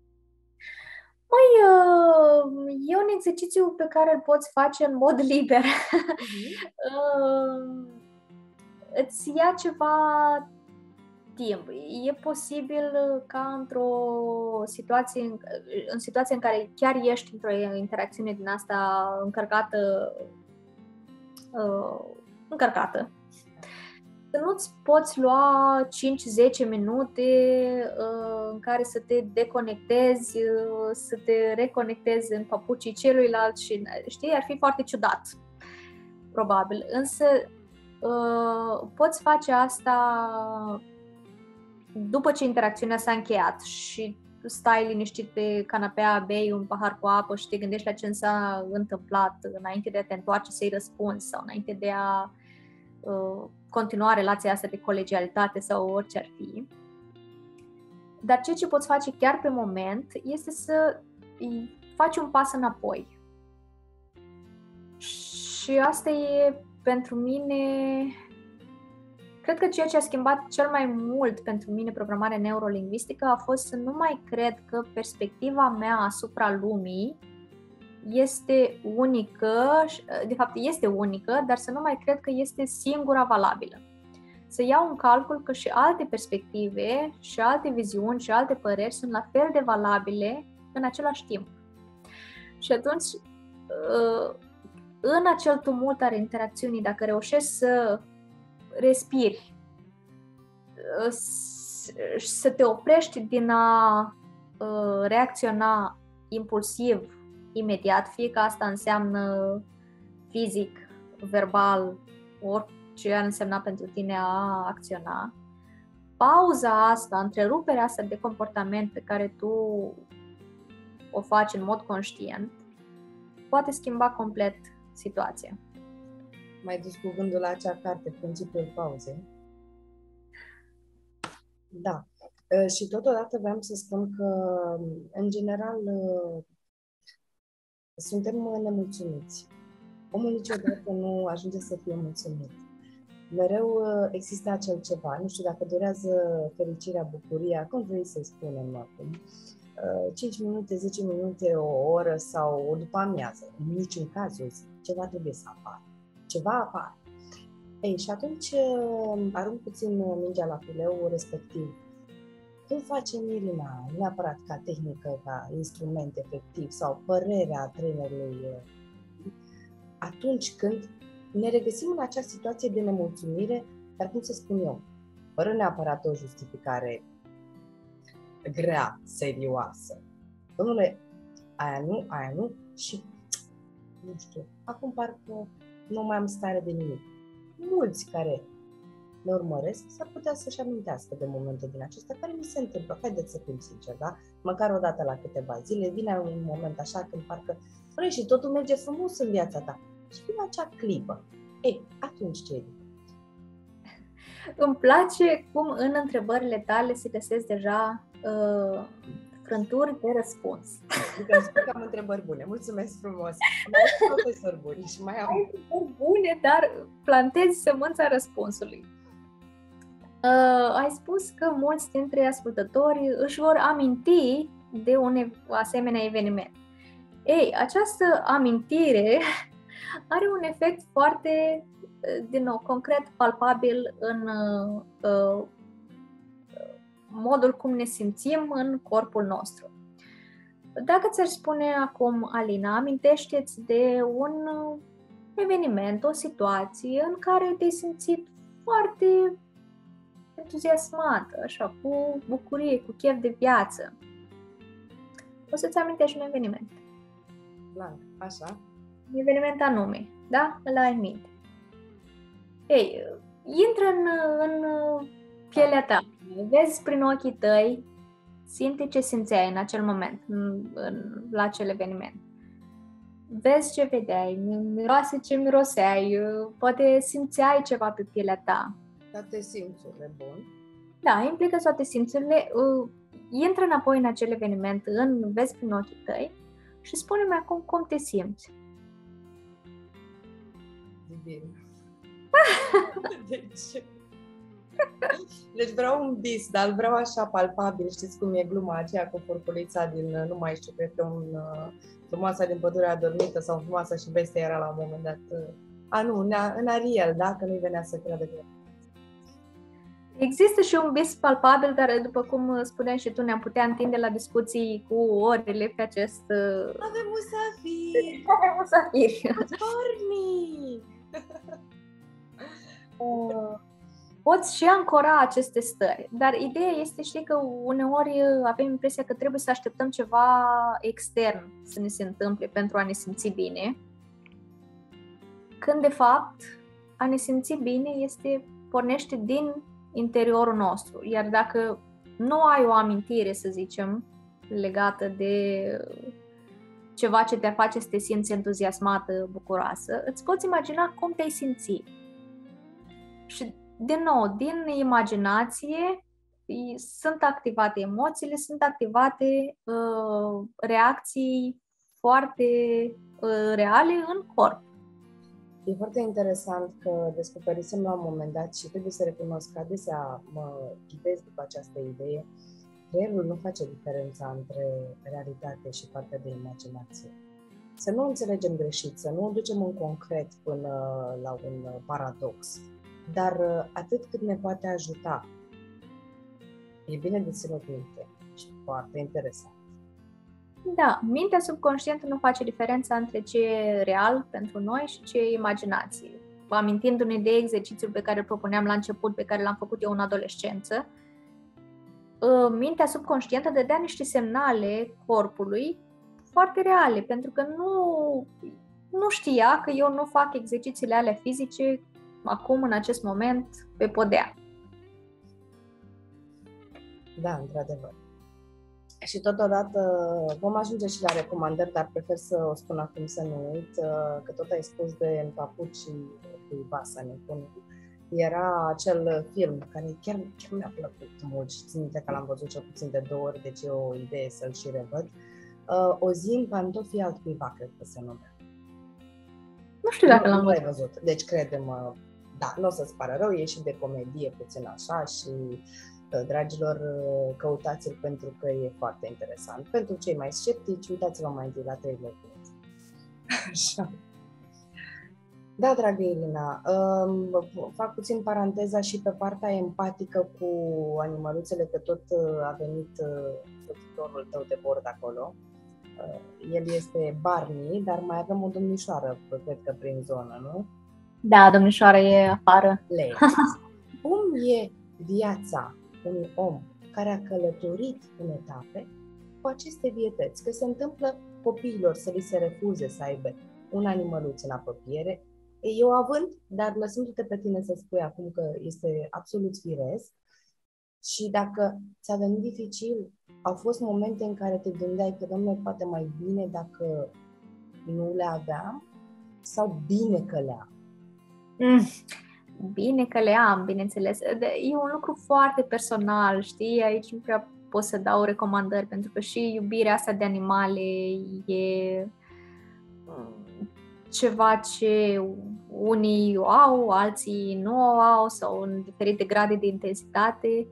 Măi, uh, e un exercițiu pe care îl poți face în mod liber. Uh-huh. uh, îți ia ceva timp. E posibil ca într-o situație, în situație în care chiar ești într-o interacțiune din asta încărcată, uh, încărcată, să nu-ți poți lua cinci zece minute uh, în care să te deconectezi, uh, să te reconectezi în papucii celuilalt și, știi, ar fi foarte ciudat, probabil. Însă uh, poți face asta după ce interacțiunea s-a încheiat și stai liniștit pe canapea, bei un pahar cu apă și te gândești la ce s-a întâmplat înainte de a te întoarce să-i răspunzi sau înainte de a uh, continua relația asta de colegialitate sau orice ar fi. Dar ceea ce poți face chiar pe moment este să faci un pas înapoi. Și asta e pentru mine... Cred că ceea ce a schimbat cel mai mult pentru mine programarea neurolingvistică a fost să nu mai cred că perspectiva mea asupra lumii este unică, de fapt este unică, dar să nu mai cred că este singura valabilă. Să iau în calcul că și alte perspective, și alte viziuni, și alte păreri sunt la fel de valabile în același timp. Și atunci, în acel tumult al interacțiunii, dacă reușești să respiri, să te oprești din a reacționa impulsiv, imediat, fie că asta înseamnă fizic, verbal, orice ar însemna pentru tine a acționa, pauza asta, întreruperea asta de comportament pe care tu o faci în mod conștient, poate schimba complet situația. M-ai dus cu gândul la acea carte, Principiul Pauzei. Da. Și totodată vreau să spun că, în general, suntem nemulțumiți. Omul niciodată nu ajunge să fie mulțumit. Mereu există acel ceva. Nu știu dacă durează fericirea, bucuria, cum vrei să-i spunem acum. cinci minute, zece minute, o oră sau o după amiază. În niciun caz, ceva trebuie să apară. Ceva apare. Ei, și atunci arunc puțin mingea la fileu respectiv. Cum face Mirina, neapărat ca tehnică, ca instrument efectiv sau părerea trainerului, atunci când ne regăsim în acea situație de nemulțumire, dar cum să spun eu, fără neapărat o justificare grea, serioasă. Dom'le, aia nu, aia nu și, nu știu, acum parcă nu mai am stare de nimic. Mulți care ne urmăresc s-ar putea să-și amintească de momente din acestea care mi se întâmplă. Haideți să fim sinceri, da? Măcar o dată la câteva zile vine un moment așa când parcă vrei și totul merge frumos în viața ta. Și vine acea clipă. Ei, atunci ce e? Îmi place cum în întrebările tale se găsesc deja uh, Frânturi de răspuns. Uite, îmi spui că am întrebări bune. Mulțumesc frumos. Mai am profesori buni și mai am... Ai întrebări bune, dar plantezi sămânța răspunsului. Uh, ai spus că mulți dintre ascultători își vor aminti de un asemenea eveniment. Ei, această amintire are un efect foarte, din nou, concret, palpabil în uh, modul cum ne simțim în corpul nostru. Dacă ți-aș spune acum, Alina, amintește-ți de un eveniment, o situație în care te-ai simțit foarte entuziasmată, așa, cu bucurie, cu chef de viață. O să-ți amintești un eveniment. Blanc, așa. Un eveniment anume, da? Îl ai în minte. Ei, intră în, în pielea ta, vezi prin ochii tăi, simte ce simțeai în acel moment, în, în, la acel eveniment. Vezi ce vedeai, miroase ce miroseai, poate simțeai ceva pe pielea ta. Toate simțurile, bun. Da, implică toate simțurile. Uh, intră înapoi în acel eveniment, în, vezi prin ochii tăi și spune-mi acum cum te simți. Divin. Deci... Deci vreau un bis, dar vreau așa palpabil. Știți cum e gluma aceea cu furculița din, nu mai știu, cred că un uh, Frumoasa din Pădurea Adormită sau Frumoasa și Bestia era la un moment dat. Uh, a, nu, în, în Ariel, da? Că nu-i venea să creadă că... Există și un bis palpabil, dar după cum spuneai și tu, ne-am putea întinde la discuții cu orele pe acest... Uh... Avem musafiri! Avem musafiri! Porni! uh... Poți și ancora aceste stări, dar ideea este, știi, că uneori avem impresia că trebuie să așteptăm ceva extern să ne se întâmple pentru a ne simți bine, când de fapt a ne simți bine este, pornește din interiorul nostru, iar dacă nu ai o amintire, să zicem, legată de ceva ce te face să te simți entuziasmată, bucuroasă, îți poți imagina cum te-ai simți. Și din nou, din imaginație sunt activate emoțiile, sunt activate uh, reacții foarte uh, reale în corp. E foarte interesant că descoperisem la un moment dat și trebuie să recunosc că adesea mă ghidez după această idee. Creierul nu face diferența între realitate și partea de imaginație. Să nu înțelegem greșit, să nu o ducem în concret până la un paradox. Dar atât cât ne poate ajuta, e bine de ținut minte și foarte interesant. Da, mintea subconștientă nu face diferența între ce e real pentru noi și ce e imaginație. Amintindu-ne de exercițiul pe care îl propuneam la început, pe care l-am făcut eu în adolescență, mintea subconștientă dădea niște semnale corpului foarte reale, pentru că nu, nu știa că eu nu fac exercițiile alea fizice acum, în acest moment, pe podea. Da, într-adevăr. Și totodată vom ajunge și la recomandări, dar prefer să o spun acum să nu uit, că tot ai spus de În papuci cuiva să ne punem. Era acel film care chiar, chiar mi-a plăcut mult și țin minte că l-am văzut cel puțin de două ori, deci e o idee să-l și revăd. O zi în pantofii altcuiva, cred că se numea. Nu știu dacă l-am văzut. văzut. Deci, crede-mă, da, nu o să-ți pară rău, e și de comedie puțin așa și, dragilor, căutați-l pentru că e foarte interesant. Pentru cei mai sceptici, uitați-vă mai întâi la trailer. Așa. Da, dragă Irina, fac puțin paranteza și pe partea empatică cu animăluțele, că tot a venit soțitorul tău de bord acolo. El este Barney, dar mai avem o domnișoară, cred că prin zonă, nu? Da, domnișoara e afară. Lei. Cum e viața unui om care a călătorit în etape cu aceste vietăți? Că se întâmplă copiilor să li se refuze să aibă un animăluț în apropiere. Eu având, dar lăsându-te pe tine să spui acum că este absolut firesc. Și dacă ți-a venit dificil, au fost momente în care te gândeai că, Doamne, poate mai bine dacă nu le aveam? Sau bine că le am? Mm, bine că le am, bineînțeles. E un lucru foarte personal, știi? Aici nu prea pot să dau recomandări, pentru că și iubirea asta de animale e ceva ce unii o au, alții nu o au sau în diferite grade de intensitate.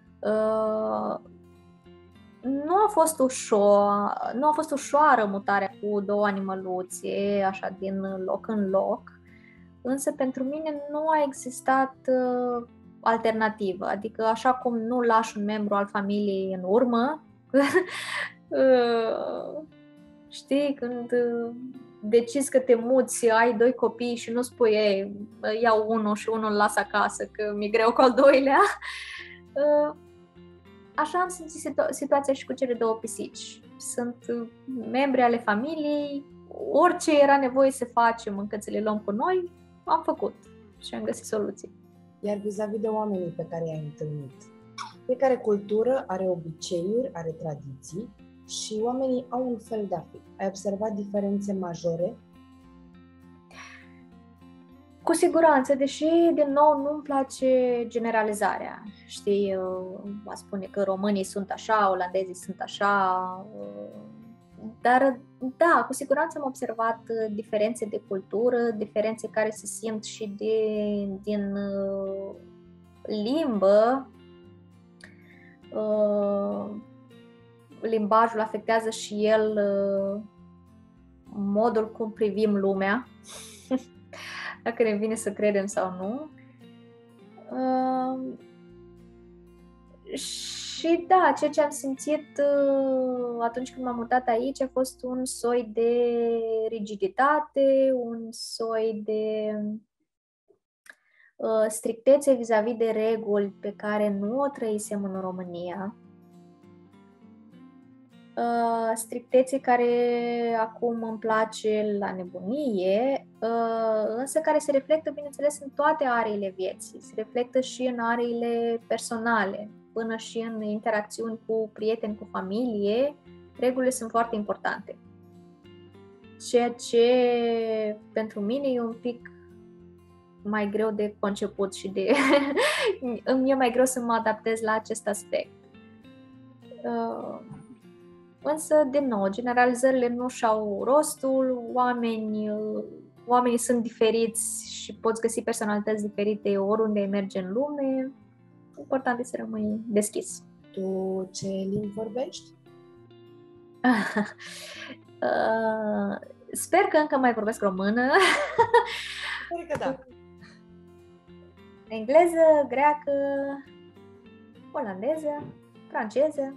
Nu a fost ușor, nu a fost ușoară mutarea cu două animăluțe, așa din loc în loc, însă pentru mine nu a existat uh, alternativă, adică așa cum nu lași un membru al familiei în urmă, uh, știi, când uh, decizi că te muți, ai doi copii și nu spui, ei, iau unul și unul îl las acasă, că mi-e greu cu al doilea, uh, așa am simțit situ- situația și cu cele două pisici. Sunt membri ale familiei, orice era nevoie să facem încât să le luăm cu noi, am făcut și am găsit soluții. Iar vis-a-vis de oamenii pe care i-ai întâlnit, fiecare cultură are obiceiuri, are tradiții și oamenii au un fel de a fi. Ai observat diferențe majore? Cu siguranță, deși, din nou, nu-mi place generalizarea. Știi, va spune că românii sunt așa, olandezii sunt așa, dar, da, cu siguranță am observat diferențe de cultură, diferențe care se simt și de, din limbă. Limbajul afectează și el modul cum privim lumea. Dacă ne vine să credem sau nu. Uh, și da, ceea ce am simțit uh, atunci când m-am mutat aici a fost un soi de rigiditate, un soi de uh, strictețe vis-a-vis de reguli pe care nu o trăisem în România. Uh, strictețe care acum îmi place la nebunie, uh, însă care se reflectă, bineînțeles, în toate areile vieții. Se reflectă și în areile personale, până și în interacțiuni cu prieteni, cu familie. Regulile sunt foarte importante. Ceea ce pentru mine e un pic mai greu de conceput și de îmi e mai greu să mă adaptez la acest aspect. Uh, Însă, din nou, generalizările nu și-au rostul, oameni, oamenii sunt diferiți și poți găsi personalități diferite oriunde ai merge în lume. Important e să rămâi deschis. Tu ce limbi vorbești? uh, sper că încă mai vorbesc română. Sper că da. Engleză, greacă, olandeză, franceză.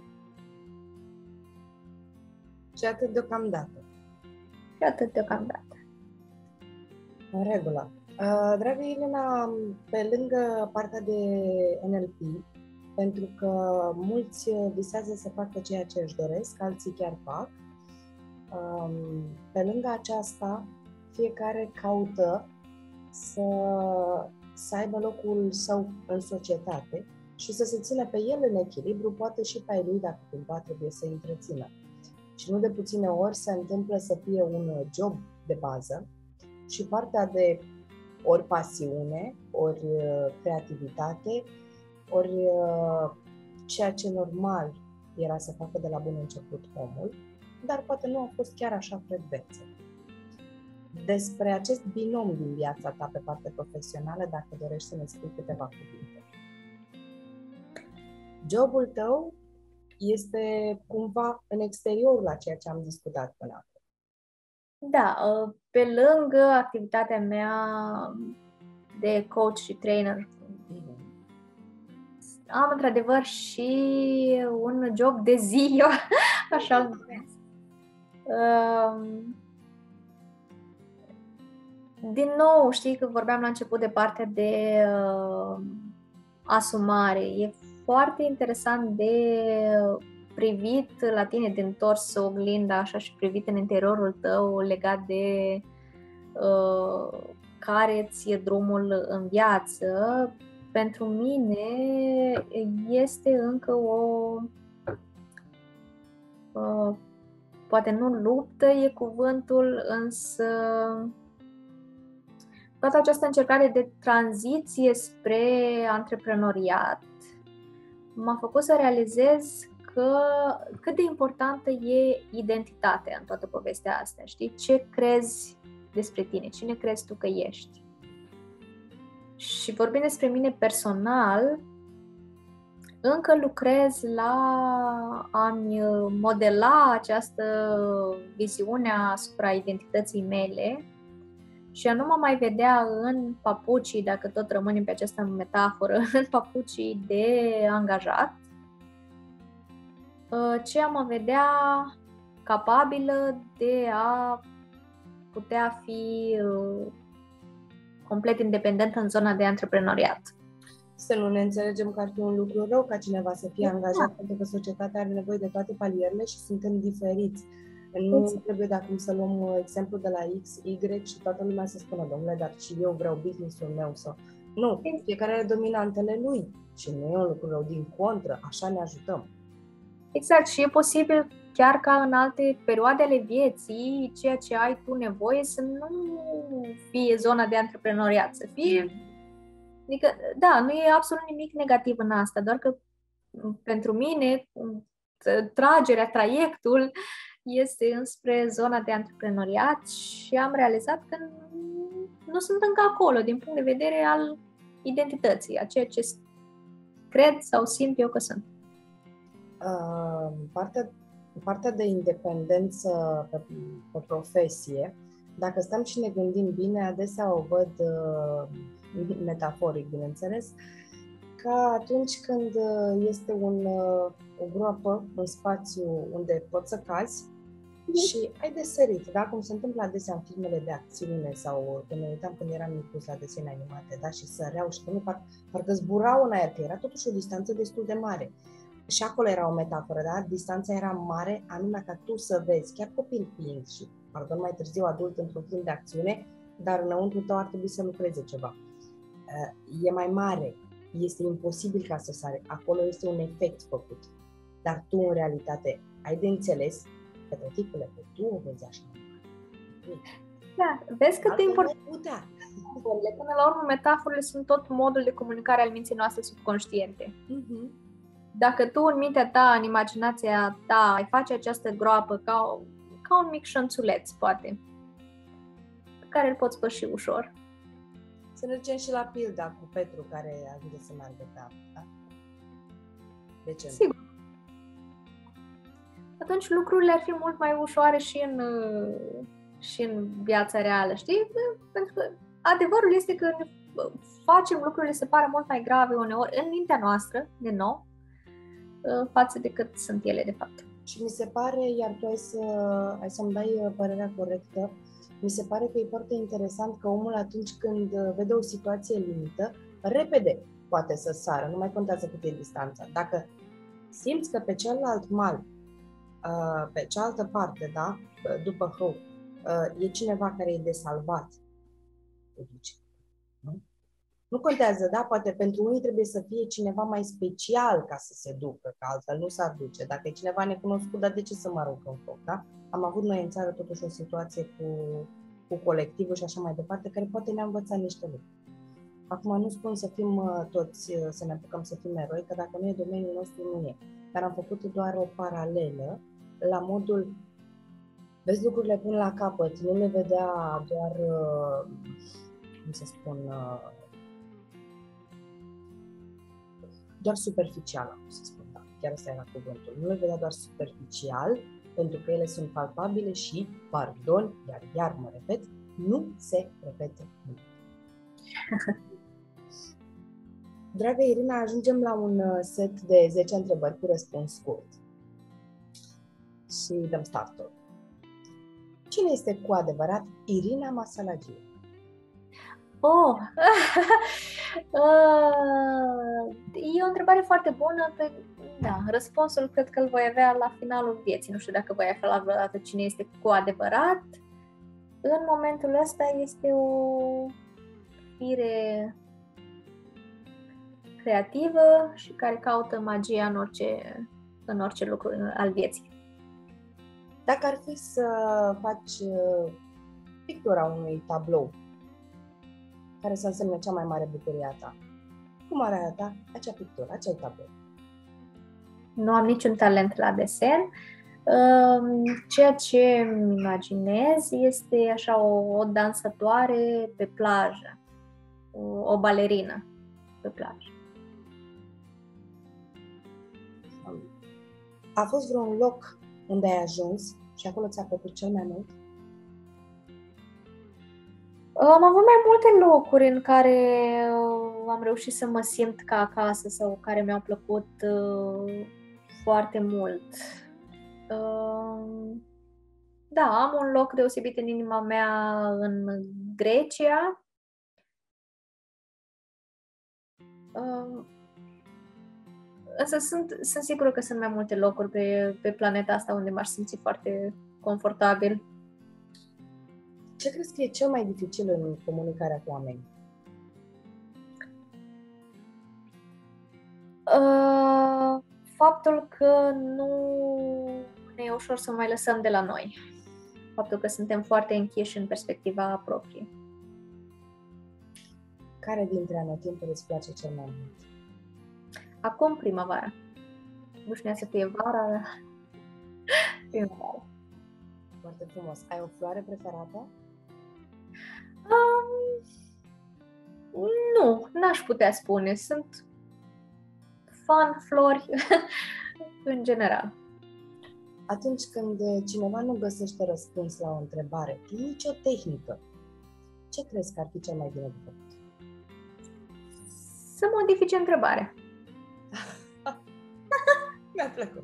Și atât deocamdată. Și atât deocamdată. În regulă. Uh, dragă Elena, pe lângă partea de N L P, pentru că mulți visează să facă ceea ce își doresc, alții chiar fac, um, pe lângă aceasta, fiecare caută să, să aibă locul său în societate și să se țină pe el în echilibru, poate și pe ai lui dacă cumva trebuie să îi întrețină. Și nu de puține ori se întâmplă să fie un job de bază și partea de ori pasiune, ori creativitate, ori ceea ce normal era să facă de la bun început omul, dar poate nu a fost chiar așa frecvență. Despre acest binom din viața ta pe partea profesională, dacă dorești să ne spui câteva cuvinte. Jobul tău este cumva în exteriorul la ceea ce am discutat până acum. Da, pe lângă activitatea mea de coach și trainer, am într-adevăr și un job de zi, eu așa îl numesc. Din nou, știi că vorbeam la început de partea de uh, asumare. E foarte interesant de privit la tine, de întors oglinda așa și privit în interiorul tău legat de uh, care ți-e drumul în viață. Pentru mine este încă o uh, poate nu luptă e cuvântul, însă toată această încercare de tranziție spre antreprenoriat m-a făcut să realizez că cât de importantă e identitatea în toată povestea asta, știi? Ce crezi despre tine? Cine crezi tu că ești? Și vorbind despre mine personal, încă lucrez la a-mi modela această viziune asupra identității mele și a nu mă mai vedea în papucii, dacă tot rămânem pe această metaforă, în papucii de angajat, ci a mă vedea capabilă de a putea fi complet independentă în zona de antreprenoriat. Să nu ne înțelegem că ar fi un lucru rău ca cineva să fie angajat, pentru că societatea are nevoie de toate palierele și suntem diferiți. Nu exact. Trebuie de acum să luăm exemplu de la X, Y și toată lumea să spună, domnule, dar și eu vreau business-ul meu să... Nu, fiecare are dominantele lui și nu e un lucru rău, din contră, așa ne ajutăm. Exact, și e posibil chiar ca în alte perioade ale vieții, ceea ce ai tu nevoie să nu fie zona de antreprenoriat, să fie... Adică, da, nu e absolut nimic negativ în asta, doar că pentru mine tragerea, traiectul este înspre zona de antreprenoriat și am realizat că nu sunt încă acolo din punct de vedere al identității, a ceea ce cred sau simt eu că sunt. Uh, partea, partea de independență pe, pe profesie, dacă stăm și ne gândim bine, adesea o văd uh, metaforic, bineînțeles, ca atunci când este un, o groapă, un spațiu unde poți să cazi și ai de sărit, da? Cum se întâmplă adesea în filmele de acțiune sau când ne uitam când eram micuți la desene animate, da? Și săreau și până par, parcă zburau în aer, că era totuși o distanță destul de mare. Și acolo era o metaforă, da? Distanța era mare, anume ca tu să vezi, chiar copil fiind și, pardon, mai târziu adult într-un film de acțiune, dar înăuntru tău ar trebui să lucreze ceva. E mai mare, este imposibil ca să sare, acolo este un efect făcut. Dar tu, în realitate, ai de înțeles că, tăticule, că tu o vezi așa. Da, vezi cât de important. Până la urmă, metaforele sunt tot modul de comunicare al minții noastre subconștiente. Uh-huh. Dacă tu, în mintea ta, în imaginația ta, ai face această groapă ca, ca un mic șanțuleț, poate, pe care îl poți păși ușor. Să mergem și la pilda cu Petru, care ajunge să meargă pe apă, da? De ce? Sigur. Atunci lucrurile ar fi mult mai ușoare și în, și în viața reală, știi? Pentru că adevărul este că facem lucrurile să pară mult mai grave uneori în mintea noastră, de nou, față de cât sunt ele, de fapt. Și mi se pare, iar tu ai, să, ai să-mi dai părerea corectă, mi se pare că e foarte interesant că omul atunci când vede o situație limită, repede poate să sară, nu mai contează cât e distanța. Dacă simți că pe celălalt mal, pe cealaltă parte, da, după hău, e cineva care e de salvat, te duce. Nu? Nu contează, da? Poate pentru unii trebuie să fie cineva mai special ca să se ducă, că altfel nu s-ar duce. Dacă e cineva necunoscut, dar de ce să mă arunc în foc, da? Am avut noi în țară totuși o situație cu, cu colectivul și așa mai departe, care poate ne-a învățat niște lucruri. Acum nu spun să fim toți, să ne apucăm să fim eroi, că dacă nu e domeniul nostru, nu e. Dar am făcut doar o paralelă la modul, vezi lucrurile până la capăt, nu le vedea doar, cum să spun, doar superficial, am să spun, da, chiar ăsta era cuvântul. Nu le vedea doar superficial, pentru că ele sunt palpabile și, pardon, iar iar mă repet, nu se repete nimic. Dragă Irina, ajungem la un set de zece întrebări cu răspuns scurt. Și dăm startul. Cine este cu adevărat Irina Masalagiu? Oh! E o întrebare foarte bună. Pe... Da, răspunsul cred că îl voi avea la finalul vieții. Nu știu dacă voi afla vreodată cine este cu adevărat. În momentul ăsta este o fire creativă și care caută magia în orice, în orice lucru al vieții. Dacă ar fi să faci pictura unui tablou care să însemne cea mai mare bucurie a ta, cum ar arăta acea pictură, acel tablou? Nu am niciun talent la desen. Ceea ce îmi imaginez este așa o, o dansătoare pe plajă, o, o balerină pe plajă. A fost vreun loc unde ai ajuns și acolo ți-a plăcut cel mai mult? Am avut mai multe locuri în care am reușit să mă simt ca acasă sau care mi-au plăcut foarte mult. Da, am un loc deosebit în inima mea în Grecia. Însă sunt, sunt sigură că sunt mai multe locuri pe, pe planeta asta unde m-aș simți foarte confortabil. Ce crezi că e cel mai dificil în comunicarea cu oamenii? Uh, faptul că nu ne e ușor să mai lăsăm de la noi. Faptul că suntem foarte închiși în perspectiva proprie. Care dintre anotimpuri îți place cel mai mult? Acum primăvara. Nu știu să fie vara, dar primăvara. Foarte frumos. Ai o floare preferată? Um, nu, n-aș putea spune. Sunt fan flori în general. Atunci când cineva nu găsește răspuns la o întrebare, prin nicio tehnică, ce crezi că ar fi cel mai bine de făcut? Să modifice întrebarea. Mi-a plăcut.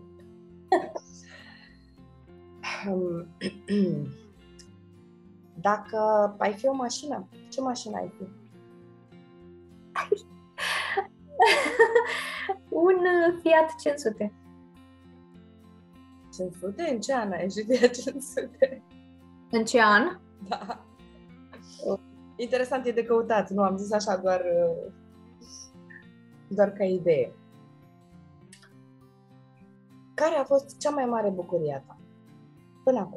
Dacă ai fi o mașină, ce mașină ai fi? Un Fiat cinci sute. cinci sute? În ce an ai ieșit Fiat cinci sute? În ce an? Da. Interesant, e de căutat. Nu, am zis așa doar, doar ca idee. Care a fost cea mai mare bucurie a ta până acum?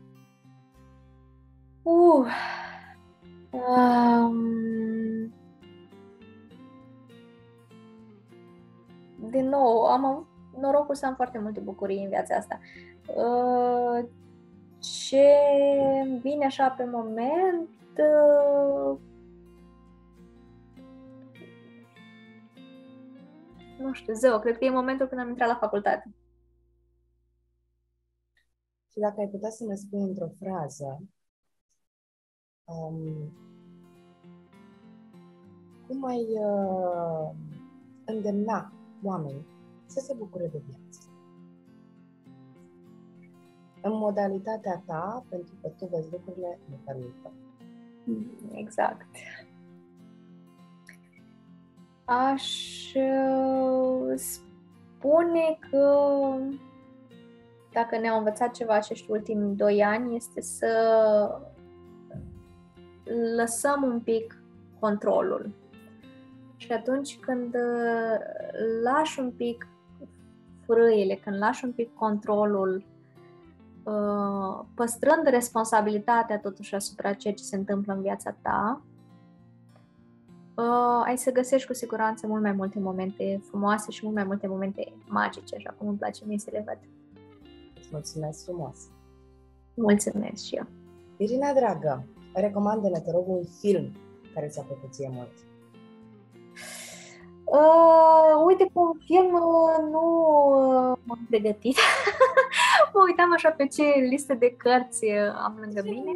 Uh, um, din nou, am avut norocul să am foarte multe bucurii în viața asta. Uh, ce vine așa pe moment... Uh, nu știu, zău, cred că e momentul când am intrat la facultate. Și dacă ai putea să ne spui într-o frază um, cum ai uh, îndemna oamenii să se bucure de viață? În modalitatea ta, pentru că tu vezi lucrurile în felul tău. Exact. Aș uh, spune că dacă ne-au învățat ceva acești ultimi doi ani, este să lăsăm un pic controlul. Și atunci când lași un pic frâiele, când lași un pic controlul, păstrând responsabilitatea totuși asupra ceea ce se întâmplă în viața ta, ai să găsești cu siguranță mult mai multe momente frumoase și mult mai multe momente magice, așa cum îmi place mie să le văd. Mulțumesc frumos! Mulțumesc și eu! Irina, dragă, recomandă-ne, te rog, un film care ți-a plăcut ție mult. Uh, uite, cu un film uh, nu uh, m-am pregătit. Mă uitam așa pe ce listă de cărți uh, am lângă mine.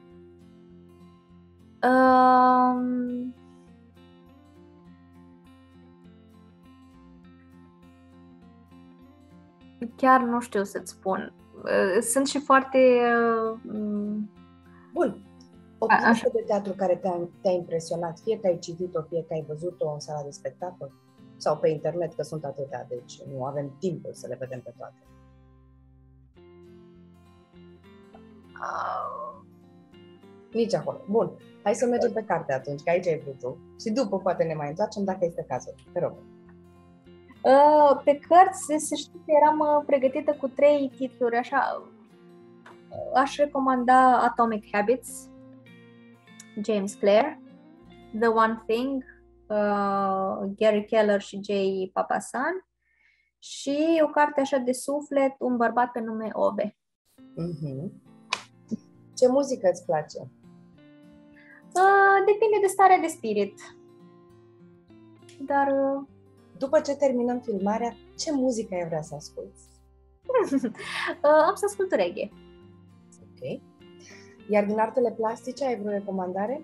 Uh, chiar nu știu să-ți spun. Uh, sunt și foarte... Uh, Bun. O piesă de teatru care te-a, te-a impresionat, fie că ai citit-o, fie că ai văzut-o în sala de spectacol sau pe internet, că sunt atâtea, deci nu avem timpul să le vedem pe toate. Uh, nici acolo. Bun. Hai să mergem pe carte atunci, că aici ai vrut tu. Și după poate ne mai întoarcem dacă este cazul. Te rog. Uh, pe cărți, să știi că eram pregătită cu trei titluri, așa. Aș recomanda Atomic Habits, James Clear, The One Thing, uh, Gary Keller și Jay Papasan, și o carte așa de suflet, Un bărbat pe nume Ove. Mm-hmm. Ce muzică îți place? Uh, depinde de starea de spirit. Dar... Uh... După ce terminăm filmarea, ce muzică ai vrea să asculți? uh, am să ascult reggae. Ok. Iar din artele plastice ai vreo recomandare?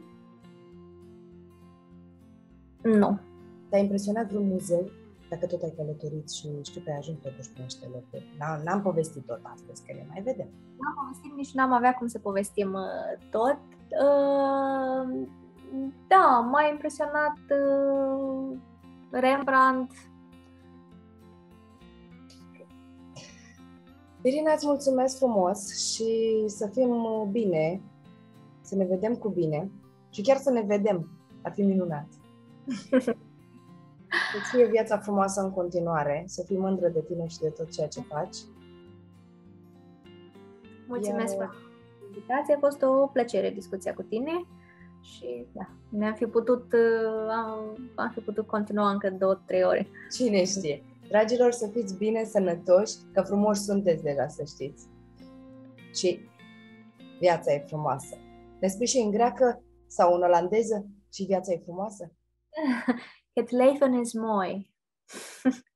Nu. Te-a impresionat vreun muzeu? Dacă tot ai călătorit și știu că ai ajuns totuși pe niște locuri. N-am, n-am povestit tot astăzi, că le mai vedem. N-am povestit, nici n-am avea cum să povestim uh, tot. Uh, da, m-a impresionat uh, Rembrandt. Irina, îți mulțumesc frumos și să fim bine, să ne vedem cu bine și chiar să ne vedem. Ar fi minunat. Să-ți fie viața frumoasă în continuare, să fii mândră de tine și de tot ceea ce faci. Mulțumesc pentru invitație, a fost o plăcere discuția cu tine și da, ne-am fi putut, am, am fi putut continua încă două, trei ore. Cine știe? Dragilor, să fiți bine, sănătoși, că frumoși sunteți deja, să știți. Și viața e frumoasă. Ne spui și în greacă sau în olandeză și viața e frumoasă? Het leven is mooi.